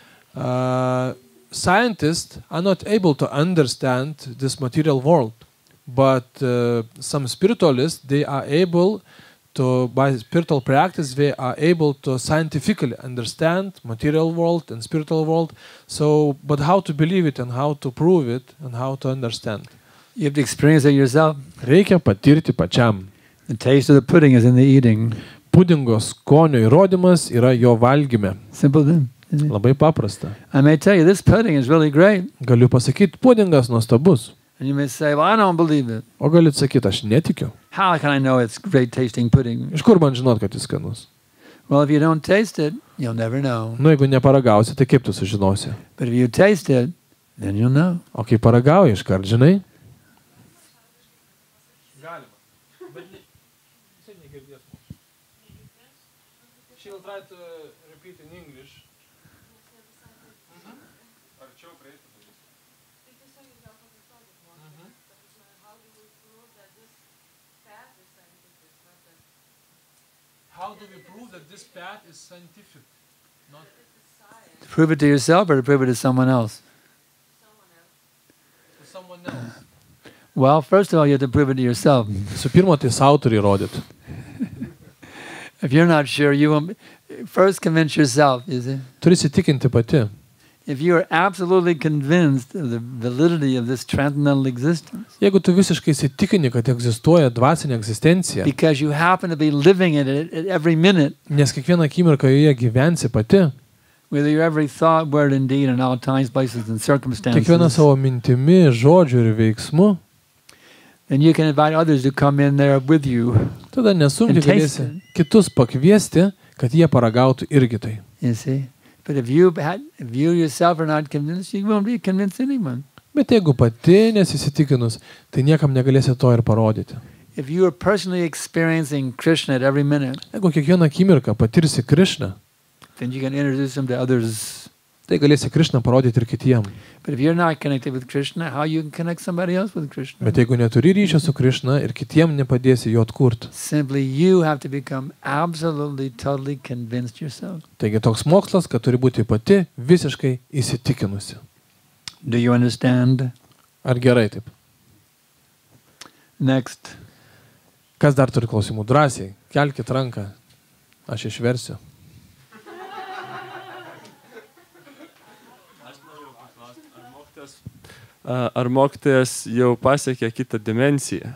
scientists are not able to understand this material world, but some spiritualists, they are able to, by spiritual practice, they are able to scientifically understand material world and spiritual world. So, but how to believe it and how to prove it and how to understand? You have to experience it yourself. Reikia patirti pačiam. The taste of the pudding is in the eating. Pudingo skonio įrodymas yra jo valgyme. Simple thing. Labai paprasta. I may tell you, this pudding is really great. Galiu pasakyti, pudingas nuostabus. And you may say, well, I don't believe it. O galit sakyti, aš netikiu. How can I know it's great tasting pudding? Iš kur man žinot, kad jis skanus? Well, if you don't taste it, you'll never know. Nu, jeigu neparagausi, tai kaip tu sužinosi? But if you taste it, then you'll know. O kai paragauji, iškart žinai? Galima. Bet jisai negirdės mūsų. She will try to repeat in English. Arčiau prieiti. How do we prove that this path is scientific? Not To prove it to yourself or to prove it to someone else? to someone else. Well, first of all, you have to prove it to yourself. Su pirma, tai sau turi įrodyti. If you're not sure, you won't. First, convince yourself. You see? Turi įsitikinti pati. If you are absolutely convinced of the validity of this transcendental existence, Jeigu tu visiškai įsitikini, kad egzistuoja dvasinė egzistencija, because you happen to be living it at every minute, nes kiekvieną akimirką joje gyvensi pati, with your every thought, word, and deed, in all times, places, and circumstances, kiekvieną savo mintimi, žodžiu ir veiksmu, then you can invite others to come in there with you. tada nesunkiai And taste galėsi kitus pakviesti, kad jie paragautų irgi tai. You see? But if you yourself are not convinced, you won't be convinced anyone. Bet jeigu pati nesisitikinus, tai niekam negalėsi to ir parodyti. If you are personally experiencing Krishna at every minute, Jeigu kiekvieną akimirką patirsi Krišną, then you can introduce him to others. tai galėsi Krišną parodyti ir kitiem. But if you're not connected with Krishna, how you can connect somebody else with Krishna? Bet jeigu neturi ryšio su Krišna ir kitiem nepadėsi jo atkurti. Simply you have to become absolutely, totally convinced yourself. Taigi toks mokslas, kad turi būti pati visiškai įsitikinusi. Do you understand? Ar gerai taip? Next. Kas dar turi klausimų? Drąsiai, kelkit ranką. Aš išversiu. Ar mokytojas jau pasiekė kitą dimensiją?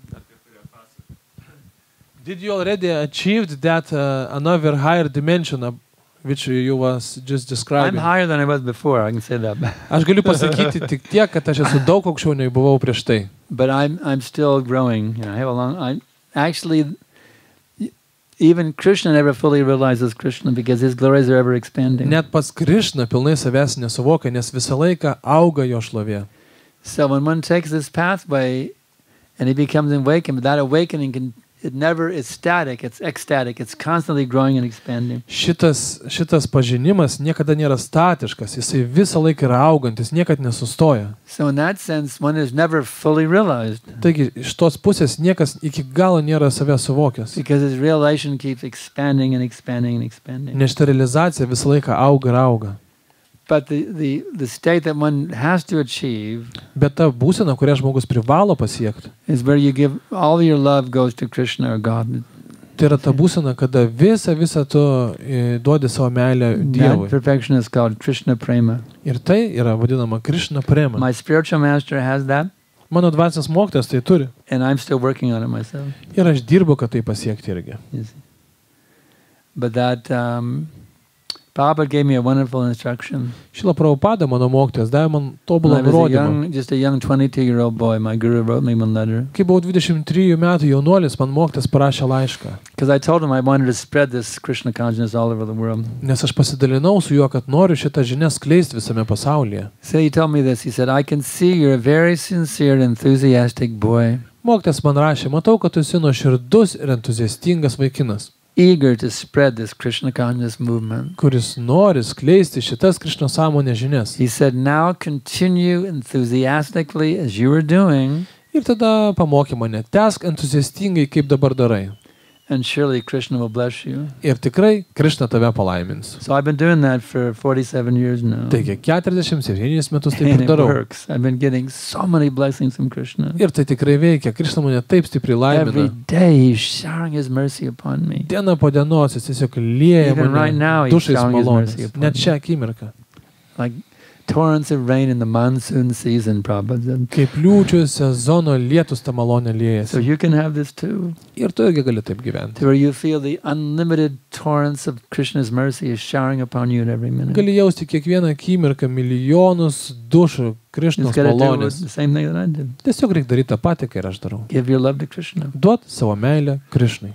Did you already achieved that another higher dimension which you was just I'm describing? higher than I was before, I can say that. Aš galiu pasakyti tik tiek, kad aš esu daug aukščiau nei buvau prieš tai. But I'm still growing. You know, I have a long. Actually, even Krishna never fully realizes Krishna because his glories are ever expanding. Net pas Krišna pilnai savęs nesuvokia, nes visą laiką auga jo šlovė. So when one takes this pathway and he becomes awakened, but that awakening it never is static, it's ecstatic, it's constantly growing and expanding. Šitas pažinimas niekada nėra statiškas, jisai visą laiką yra augantis, niekad nesustoja. So in that sense, one is never fully realized Taigi iš tos pusės niekas iki galo nėra savęs suvokęs. because his realization keeps expanding and expanding and expanding. Nes šita realizacija visą laiką auga ir auga. But the state that one has to achieve Bet ta būsena, kurią žmogus privalo pasiekti, is where you give all your love goes to Krishna or God. tai yra ta būsena, kada visą tu duodi savo meilę That Dievui. perfection is called Krishna Prema. Ir tai yra vadinama Krišna prema. My spiritual master has that, Mano dvasinis mokytojas tai turi. and I'm still working on it myself. Ir aš dirbu, kad tai pasiekti irgi. You see. But that Prabhupada gave me a wonderful instruction. Šila Prabhupada, mano mokytojas, davė man When tobulą I was nurodymą. just a young 22-year-old boy, my guru wrote me one letter. Kai buvau 23 metų jaunuolis, man mokytojas parašė laišką. Because I told him I wanted to spread this Krishna consciousness all over the world. Nes aš pasidalinau su juo, kad noriu šitą žinią skleisti visame pasaulyje. So he told me this. He said, I can see you're a very sincere and enthusiastic boy. Mokytojas man rašė, matau, kad tu esi nuoširdus ir entuziastingas vaikinas. eager to spread this Krishna conscious movement. kuris nori skleisti šitas Krišnos sąmonės žinias. He said, now continue enthusiastically as you were doing, Ir tada pamokė mane, tęsk entuziastingai, kaip dabar darai. and surely Krishna will bless you. Ir tikrai Krišna tave palaimins. So I've been doing that for 47 years now. Taigi 47 metus taip And ir it darau. works. I've been getting so many blessings from Krishna. Ir tai tikrai veikia. Krišna mane taip stipriai Every laimina. day he's showering his mercy upon me. Diena po dienos jis tiesiog lieja Even right now, mane he's dušais showering his mercy malonės. upon Net me. šią akimirką. Like torrents of rain in the monsoon season, Prabhupada. Kaip liūčių sezono lietus ta malonė So liejasi. you can have this too, Ir tu irgi gali taip gyventi. to where you feel the unlimited torrents of Krishna's mercy is showering upon you at every minute. Gali jausti kiekvieną akimirką milijonus dušų Krišnos Just got to do malonės. the same thing that I did. Tiesiog reikia daryti tą patį, kai ir aš darau. Give your love to Krishna. Duot savo meilę Krišnai.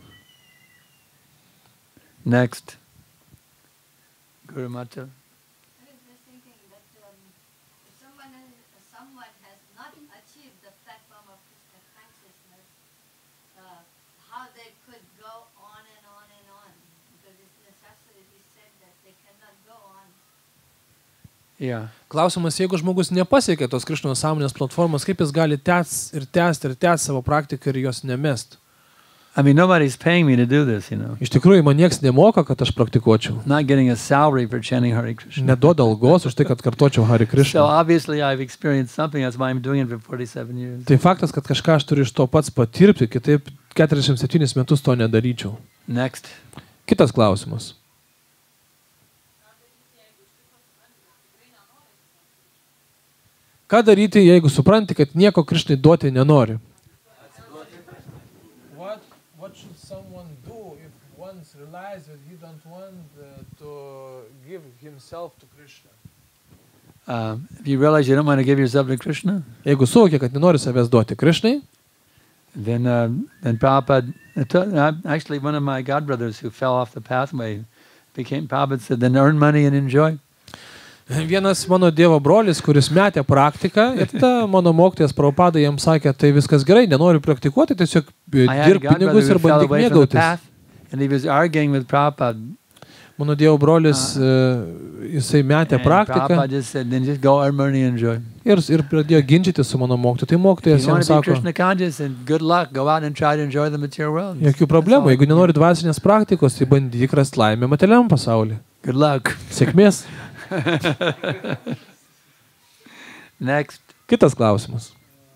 Next. Guru Mata. I was just thinking that if someone has not achieved the platform of Krishna consciousness, how they could go on and on and on, because it's in the Shastra it is said that they cannot go on. Yeah. Klausimas, jeigu žmogus nepasiekė tos Krišnos sąmonės platformos, kaip jis gali tęsti savo praktiką ir jos nemest? I mean, nobody's paying me to do this, you know. Iš tikrųjų, man nieks nemoka, kad aš praktikuočiau. Not getting a salary for chanting Hare Krishna. Neduoda algos už tai, kad kartočiau Hare So Krishna. obviously I've experienced something. That's why I'm doing it for 47 years. Tai faktas, kad kažką aš turiu iš to pats patirpti, kitaip 47 metus to nedaryčiau. Next. Kitas klausimas. Ką daryti, jeigu supranti, kad nieko Krišnai duoti nenori? What should someone do if one realizes that he don't want to give himself to Krishna? If you realize you don't want to give yourself to Krishna, Jeigu suvokia, kad nenori savęs duoti Krišnai, then Prabhupada, actually one of my godbrothers who fell off the pathway became, Prabhupada said, then earn money and enjoy. vienas mano Dievo brolis, kuris metė praktiką, ir tada mano mokytojas Prabhupada jam sakė, tai viskas gerai, nenori praktikuoti, tiesiog I had a dirb godbrother pinigus who ir fell bandyk away from the mėgautis. path, and he was arguing with Prabhupada. Mano Dievo brolis, jisai metė And praktiką Prabhupada just said, then just go earn money and enjoy. ir pradėjo ginčyti su mano mokytoju. Tai If mokytojas you jam want to be sako, Krishna conscious, and good luck, go out and try to enjoy the material world. jokių problemų, jeigu nenori dvasinės praktikos, tai bandyk rasti laimę materialiam pasaulyje. Good luck. Sėkmės. Next. Kitas klausimas.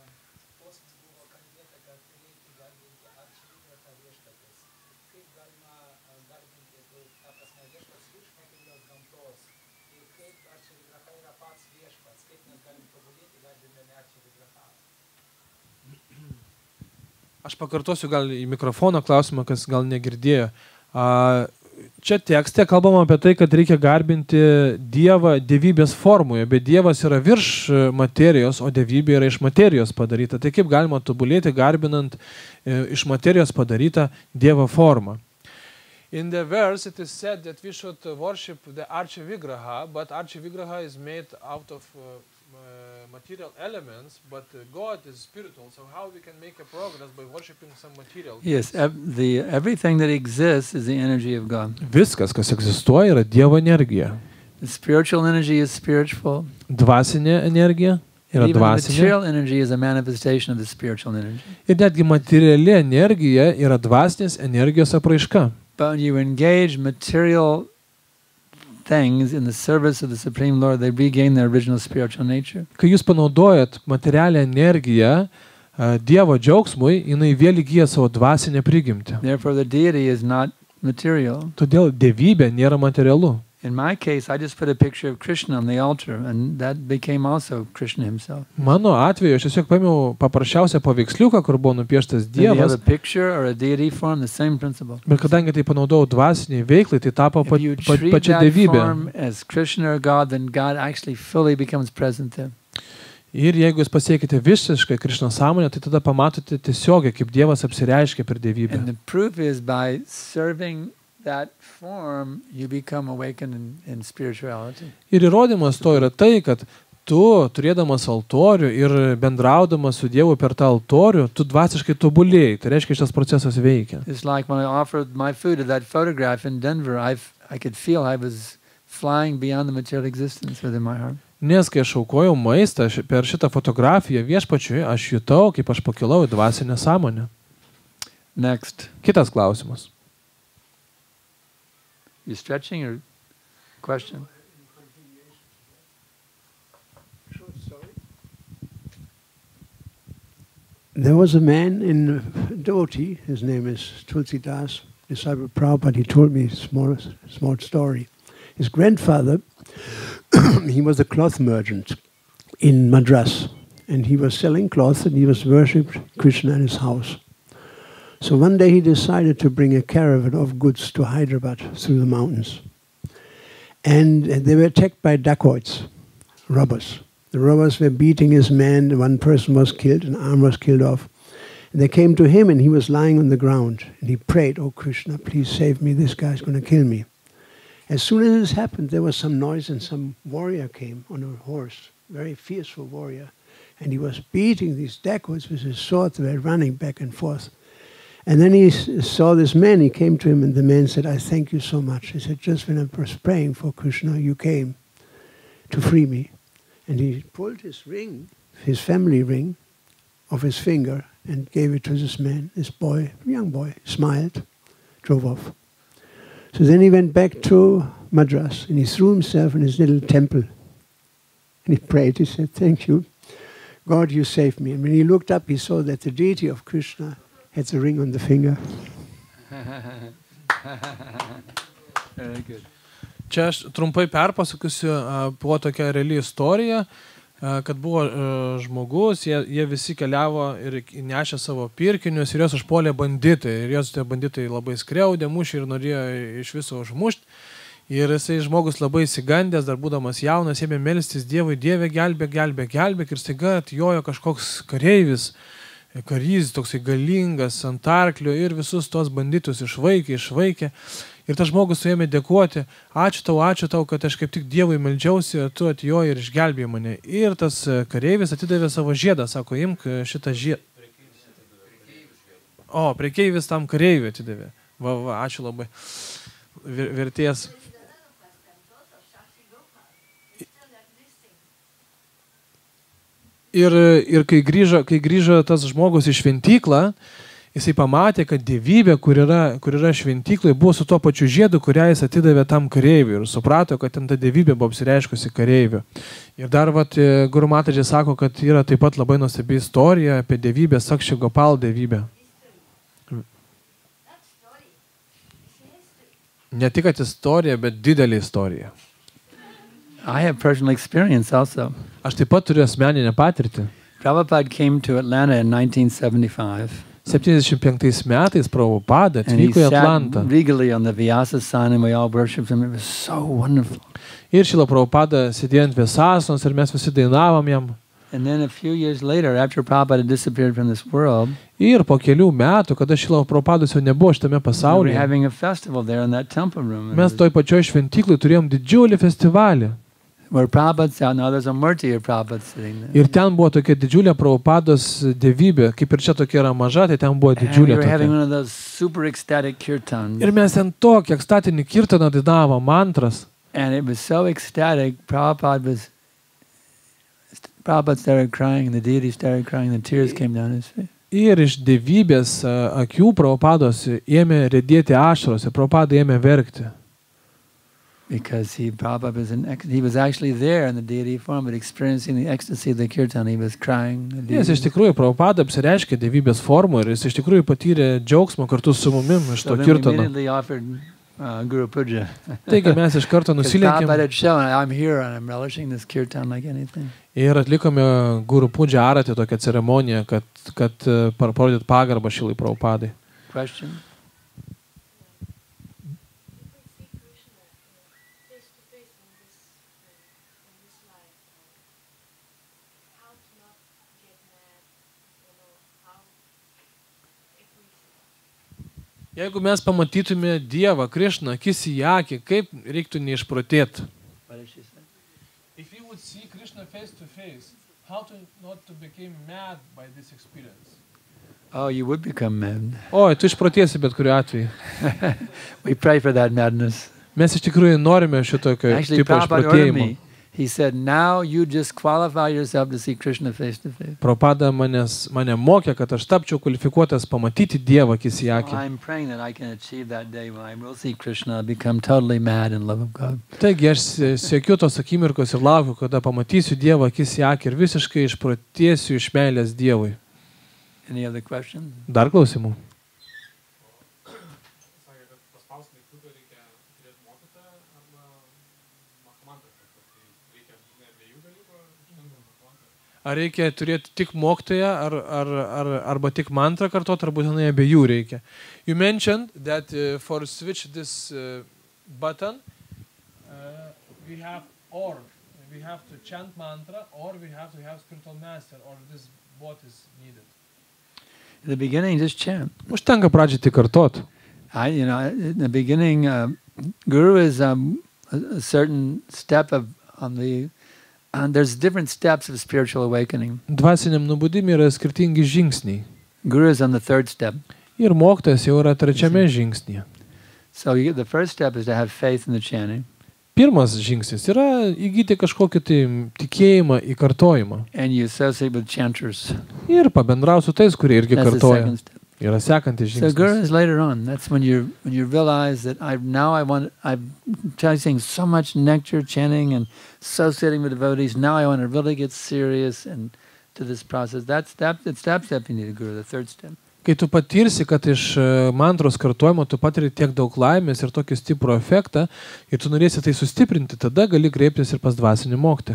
Aš pakartosiu gal į mikrofoną klausimą, kas gal negirdėjo. Čia tekste kalbama apie tai, kad reikia garbinti Dievą dievybės formoje, bet Dievas yra virš materijos, o dievybė yra iš materijos padaryta. Tai kaip galima tobulėti garbinant iš materijos padarytą Dievo formą? In the verse it is said that we should worship the Archa Vigraha, but Archa Vigraha is made out of material elements, but God is spiritual. So how we can make a progress by worshiping some material? Yes, everything that exists is the energy of God. Viskas, kas egzistuoja, yra Dievo energija. The spiritual energy is spiritual. Dvasinė energija yra Even the dvasinė. material energy is a manifestation of the spiritual energy. Ir netgi materiali energija yra dvasinės energijos apraiška. But when you engage material things in the service of the Supreme Lord, they regain their original spiritual nature. Kai jūs panaudojat materialią energiją Dievo džiaugsmui, jinai vėl įgyja savo dvasinę prigimtį. Therefore, the deity is not material. Todėl dievybė nėra materialu. In my case, I just put a picture of Krishna on the altar, and that became also Krishna himself. Mano atveju aš tiesiog paėmiau paprasčiausią paveiksliuką, kur buvo nupieštas If you have Dievas. a picture or a deity form, the same principle. Bet kadangi tai panaudojau dvasiniai veiklai, tai tapo If you treat pačia that dievybė. form as Krishna or God, then God actually fully becomes present there. Ir jeigu jūs pasiekite visiškai Krišno sąmonę, tai tada pamatote tiesiogiai, kaip Dievas apsireiškia per dievybę. And the proof is by serving that form, you become awakened in spirituality. Ir įrodymas to yra tai, kad tu, turėdamas altorių ir bendraudamas su Dievu per tą altorių, tu dvasiškai tobulėjai. Tai reiškia, šitas procesas veikia. It's like when I offered my food to that photograph in Denver, I could feel I was flying beyond the material existence within my heart. Nes kai aš aukojau maistą per šitą fotografiją viešpačiui, aš jutau, kaip aš pakilau į dvasinę sąmonę. Next. Kitas klausimas. You stretching or question? There was a man in devotee, his name is Tulsi Das, disciple of Prabhupada. He told me a small story. His grandfather, he was a cloth merchant in Madras, and he was selling cloth and he was worshipping Krishna in his house. So one day he decided to bring a caravan of goods to Hyderabad through the mountains. And they were attacked by dacoits, robbers. The robbers were beating his man, one person was killed, an arm was killed off. And they came to him and he was lying on the ground. And he prayed, "Oh Krishna, please save me, this guy's going to kill me." As soon as this happened, there was some noise and some warrior came on a horse, very fearful warrior. And he was beating these dacoits with his sword. They were running back and forth. And then he saw this man, he came to him and the man said, "I thank you so much." He said, "Just when I was praying for Krishna, you came to free me." And he pulled his ring, his family ring, of his finger and gave it to this man, this boy, young boy, smiled, drove off. So then he went back to Madras and he threw himself in his little temple. And he prayed, he said, "Thank you, God, you saved me." And when he looked up, he saw that the deity of Krishna had the ring on the finger. Very good. Čia aš trumpai perpasakysiu, buvo tokia reali istorija, kad buvo žmogus, jie visi keliavo ir nešė savo pirkinius ir jos užpuolė banditai. Ir jos tie banditai labai skriaudė, mušė ir norėjo iš viso užmušti. Ir jisai žmogus labai įsigandęs, dar būdamas jaunas, ėmė melstis Dievui, "Dieve, gelbėk, gelbėk, gelbėk." Ir staiga atjojo kažkoks kareivis, karys toksai galingas ant arklio ir visus tos banditus išvaikė. Ir tas žmogus su ėmė dėkoti, ačiū tau, kad aš kaip tik Dievui meldžiausi, tu atjoji ir išgelbėjai mane. Ir tas kareivis atidavė savo žiedą, sako, "Imk šitą žiedą." O, prekeivis tam kareiviui atidavė. Va, ačiū labai. Vertės. Ir kai grįžo tas žmogus į šventyklą, jisai pamatė, kad dievybė, kur yra šventykloje, buvo su tuo pačiu žiedu, kurią jis atidavė tam kareiviui. Ir suprato, kad ten ta dievybė buvo apsireiškusi kareiviu. Ir dar Guru Mataji sako, kad yra taip pat labai nuostabi istorija apie dievybę, Sakshi Gopal dievybę. Ne tik kad istorija, bet didelė istorija. I have personal experience also. Aš taip pat turiu asmeninę patirtį. Prabhupada came to Atlanta in 1975. 75 metais Prabhupada And he atvyko į sat Atlantą. regally on the Vyasa-san and we all worshipped him. It was so wonderful. Ir Šrila Prabhupada sėdėjo ant Vėsasos ir mes visi dainavom jam. And then a few years later, after Prabhupada had disappeared from this world, Ir po kelių metų, kada Šrila Prabhupadas jau nebuvo šitame we were pasaulyje, having a festival there in that temple room. And mes it toj was- pačioj šventyklai turėjom didžiulį festivalį. where Prabhupada sat, now there's a Murti of Prabhupada sitting there. Ir ten buvo tokia didžiulė Prabhupados dievybė, kaip ir čia tokia yra maža, tai ten buvo And we didžiulė were having tokia. one of those super ecstatic kirtans. Ir mes ten tokį ekstatinį kirtaną dainavom, mantras. And it was so ecstatic, Prabhupada started crying, and the deity started crying, and the tears came down his face. Ir iš dievybės akių Prabhupados ėmė redėti ašaros ir Prabhupada ėmė verkti. Because Prabhupada was actually there in the deity form, but experiencing the ecstasy of the kirtan, he was crying. Jis iš tikrųjų Prabhupada apsireiškė dievybės formų ir jis iš tikrųjų patyrė džiaugsmą kartu su mumim iš So to then we kirtano. immediately offered Guru Puja. Taigi mes iš karto Because Prabhupada nusilenkėm had shown, I'm here and I'm relishing this kirtan like anything. ir atlikome Guru Pudžą aratį tokią ceremoniją, kad parodyt pagarbą Šrilai Prabhupadai. Question? Jeigu mes pamatytume Dievą, Krishną, akis į akį, kaip reiktų neišprotėti? What did she say? If you would see Krishna face face to face, how to not to become mad by this experience? Oh, you would become mad. Oi, tu išprotėsi bet kuriuo atveju. We pray for that madness. Mes iš tikrųjų norime šitokio Actually, tipo Prabhupada ordered išprotėjimo. me. He said, now you just qualify yourself to see Krishna face to face. Prabhupada mane mokė, kad aš tapčiau kvalifikuotas pamatyti Dievą akis į akį. I'm praying that I can achieve that day when I will see Krishna, become totally mad in love of God. Taigi aš siekiu tos akimirkos ir laukiu, kada pamatysiu Dievą akis į akį ir visiškai išprotėsiu iš meilės Dievui. Any other questions? Dar klausimų? Ar reikia turėti tik mokytoją, arba tik mantrą kartot, ar būtinai abiejų reikia? You mentioned that for switch this button, we have to chant mantra, or we have to have spiritual master, or this both is needed. In the beginning, just chant. Užtenka pradžiai tik kartot. In the beginning, Guru is a certain step there's different steps of spiritual awakening. Dvasiniam nubudimui yra skirtingi žingsniai. Guru is on the third step. Ir mokytojas jau yra trečiame žingsnyje. So the first step is to have faith in the chanting. Pirmas žingsnis yra įgyti kažkokį tai tikėjimą į kartojimą. And you associate with chanters. Ir pabendrauti su tais, kurie irgi That's the kartoja. second step. Yra sekantis So Guru žingsnis. is later on. That's when you realize that I'm tasting so much nectar, chanting and associating with devotees. Now I want to really get serious and to this process. It's that step you need a Guru, the third step. Kai tu patirsi, kad iš mantros kartojimo tu patiri tiek daug laimės ir tokį stiprų efektą ir tu norėsi tai sustiprinti, tada gali kreiptis ir pas dvasinį mokytoją.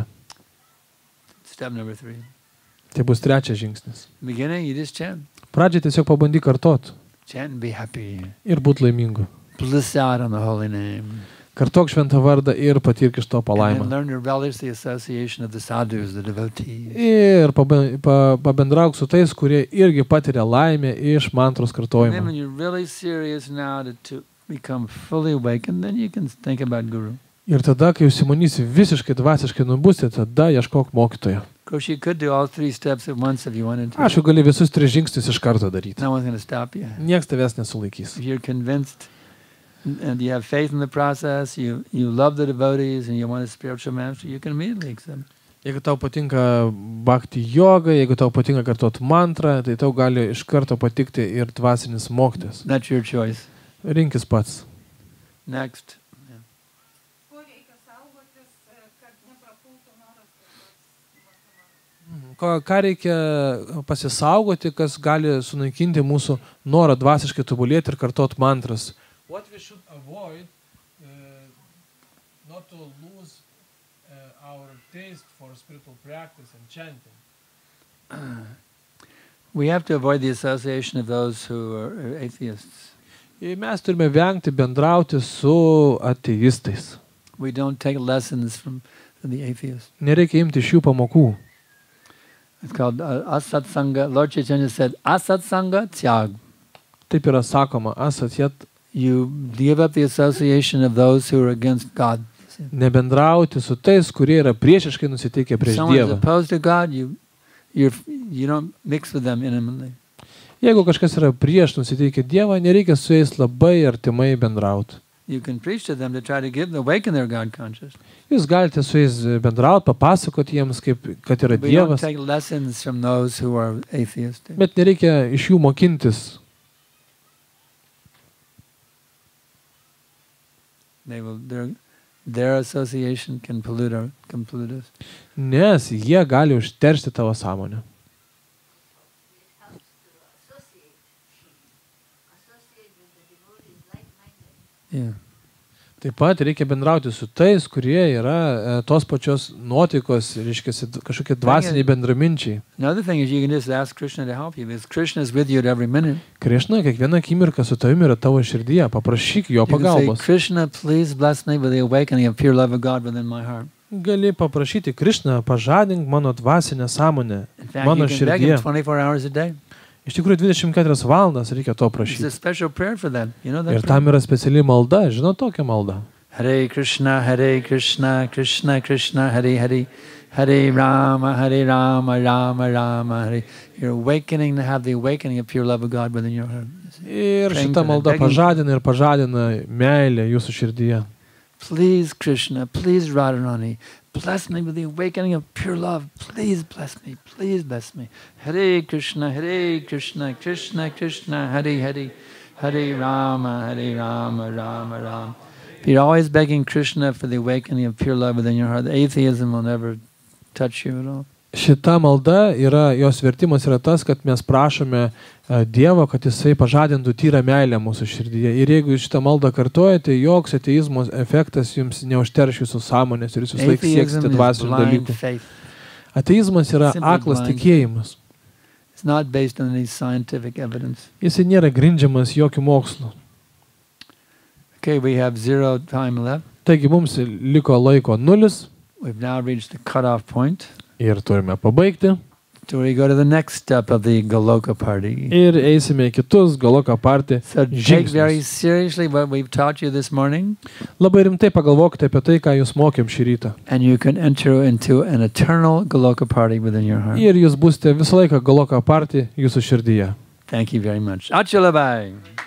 Step number 3. Tai bus trečias žingsnis. Beginning, you just chant. Pradžiai tiesiog pabandyk kartot Chant and be happy. ir būt laimingu. Bliss out on the holy name. Kartok šventą vardą ir patirk iš to And palaimą. learn to relish the association of the sadhus, the devotees. Ir pabendrauk su tais, kurie irgi patiria laimę iš mantros And then kartojimo. when you're really serious now to become fully awakened, then you can think about Guru. Ir tada, kai užsimanysi visiškai dvasiškai nubusti, tada ieškok mokytojo. Of course, you could do all 3 steps at once if you wanted to. Aš jau gali visus 3 žingsnius iš karto daryti. No one's going to stop you. Niekas tavęs nesulaikys. If you're convinced and you have faith in the process, you love the devotees and you want a spiritual master, you can immediately accept. Jeigu tau patinka bhakti yoga, jeigu tau patinka kartot mantrą, tai tau gali iš karto patikti ir dvasinis mokytojas. That's your choice. Rinkis pats. Next. Ko reikia saugotis, kad neprapultų noras Ką reikia pasisaugoti, kas gali sunaikinti mūsų norą dvasiškai tobulėti ir kartot mantras? What we should avoid, not to lose our taste for spiritual practice and chanting. We have to avoid the association of those who are atheists. Mes turime vengti bendrauti su ateistais. We don't take lessons from the atheists. Nereikia imti iš jų pamokų. It's called asatsanga. Lord Chaitanya said, asatsanga tyag. Taip yra sakoma, asatyat You give up the association of those who are against God. nebendrauti su tais, kurie yra priešiškai nusiteikę prieš Someone is Dievą. opposed to God, you don't mix with them intimately. Jeigu kažkas yra prieš nusiteikę Dievą, nereikia su jais labai artimai bendrauti. You can preach to them to try to awaken their God consciousness. Jūs galite su jais bendrauti, papasakoti jiems, kad yra But you don't Dievas, take lessons from those who are atheistic. bet nereikia iš jų mokintis. Their association can pollute us. Nes jie gali užteršti tavo sąmonę. It helps to associate with the devotees like-minded. Yeah. Taip pat reikia bendrauti su tais, kurie yra tos pačios nuotaikos, reiškia, kažkokie dvasiniai bendraminčiai. Another thing is you can just ask Krishna to help you because Krishna is with you at every minute. Krišna, kiekviena akimirka su tavimi yra tavo širdyje, paprašyk jo You can say, pagalbos. Krishna, please bless me with the awakening of pure love of God within my heart. Gali paprašyti Krišną, pažadink mano dvasinę sąmonę, In fact, mano you can beg him širdyje. 24 hours a day. Iš tikrųjų, 24 valandas reikia to It's a prašyti. special prayer for that. You know that Ir prayer? tam yra speciali malda, žinau tokią maldą. Hare Krishna, Krishna Krishna, Hare Hare, Hare Rama, Rama Rama, Hare. You're awakening to have the awakening of pure love of God within your heart. Ir šita malda pažadina ir pažadina meilę jūsų širdyje. Please, Krishna, please, Radharani, bless me with the awakening of pure love. Please bless me, please bless me. Hare Krishna, Krishna Krishna, Hare Hare, Hare Rama, Rama Rama. If you're always begging Krishna for the awakening of pure love within your heart, the atheism will never touch you at all. Šita malda yra, jos vertimas yra tas, kad mes prašome Dievo, kad Jisai pažadintų tyrą meilę mūsų širdyje. Ir jeigu jūs šitą maldą kartojate, joks ateizmo efektas jums neužterš jūsų sąmonės ir jūs vis laik sieksite dvasinių dalykų. Ateizmas yra aklas tikėjimas. Jisai nėra grindžiamas jokių mokslų. Okay, we have 0 time left. Taigi mums liko laiko 0. We've now reached the cutoff point. Ir turime pabaigti. So we go to the next step of the Goloka party. Ir eisime kitus Goloka party so take very seriously what we've taught you this morning. Labai rimtai pagalvokite apie tai, ką jūs mokėm šį rytą. And you can enter into an eternal Goloka party within your heart. Ir jūs būsite visą laiką Goloka party jūsų širdyje. Thank you very much. Ačiū labai.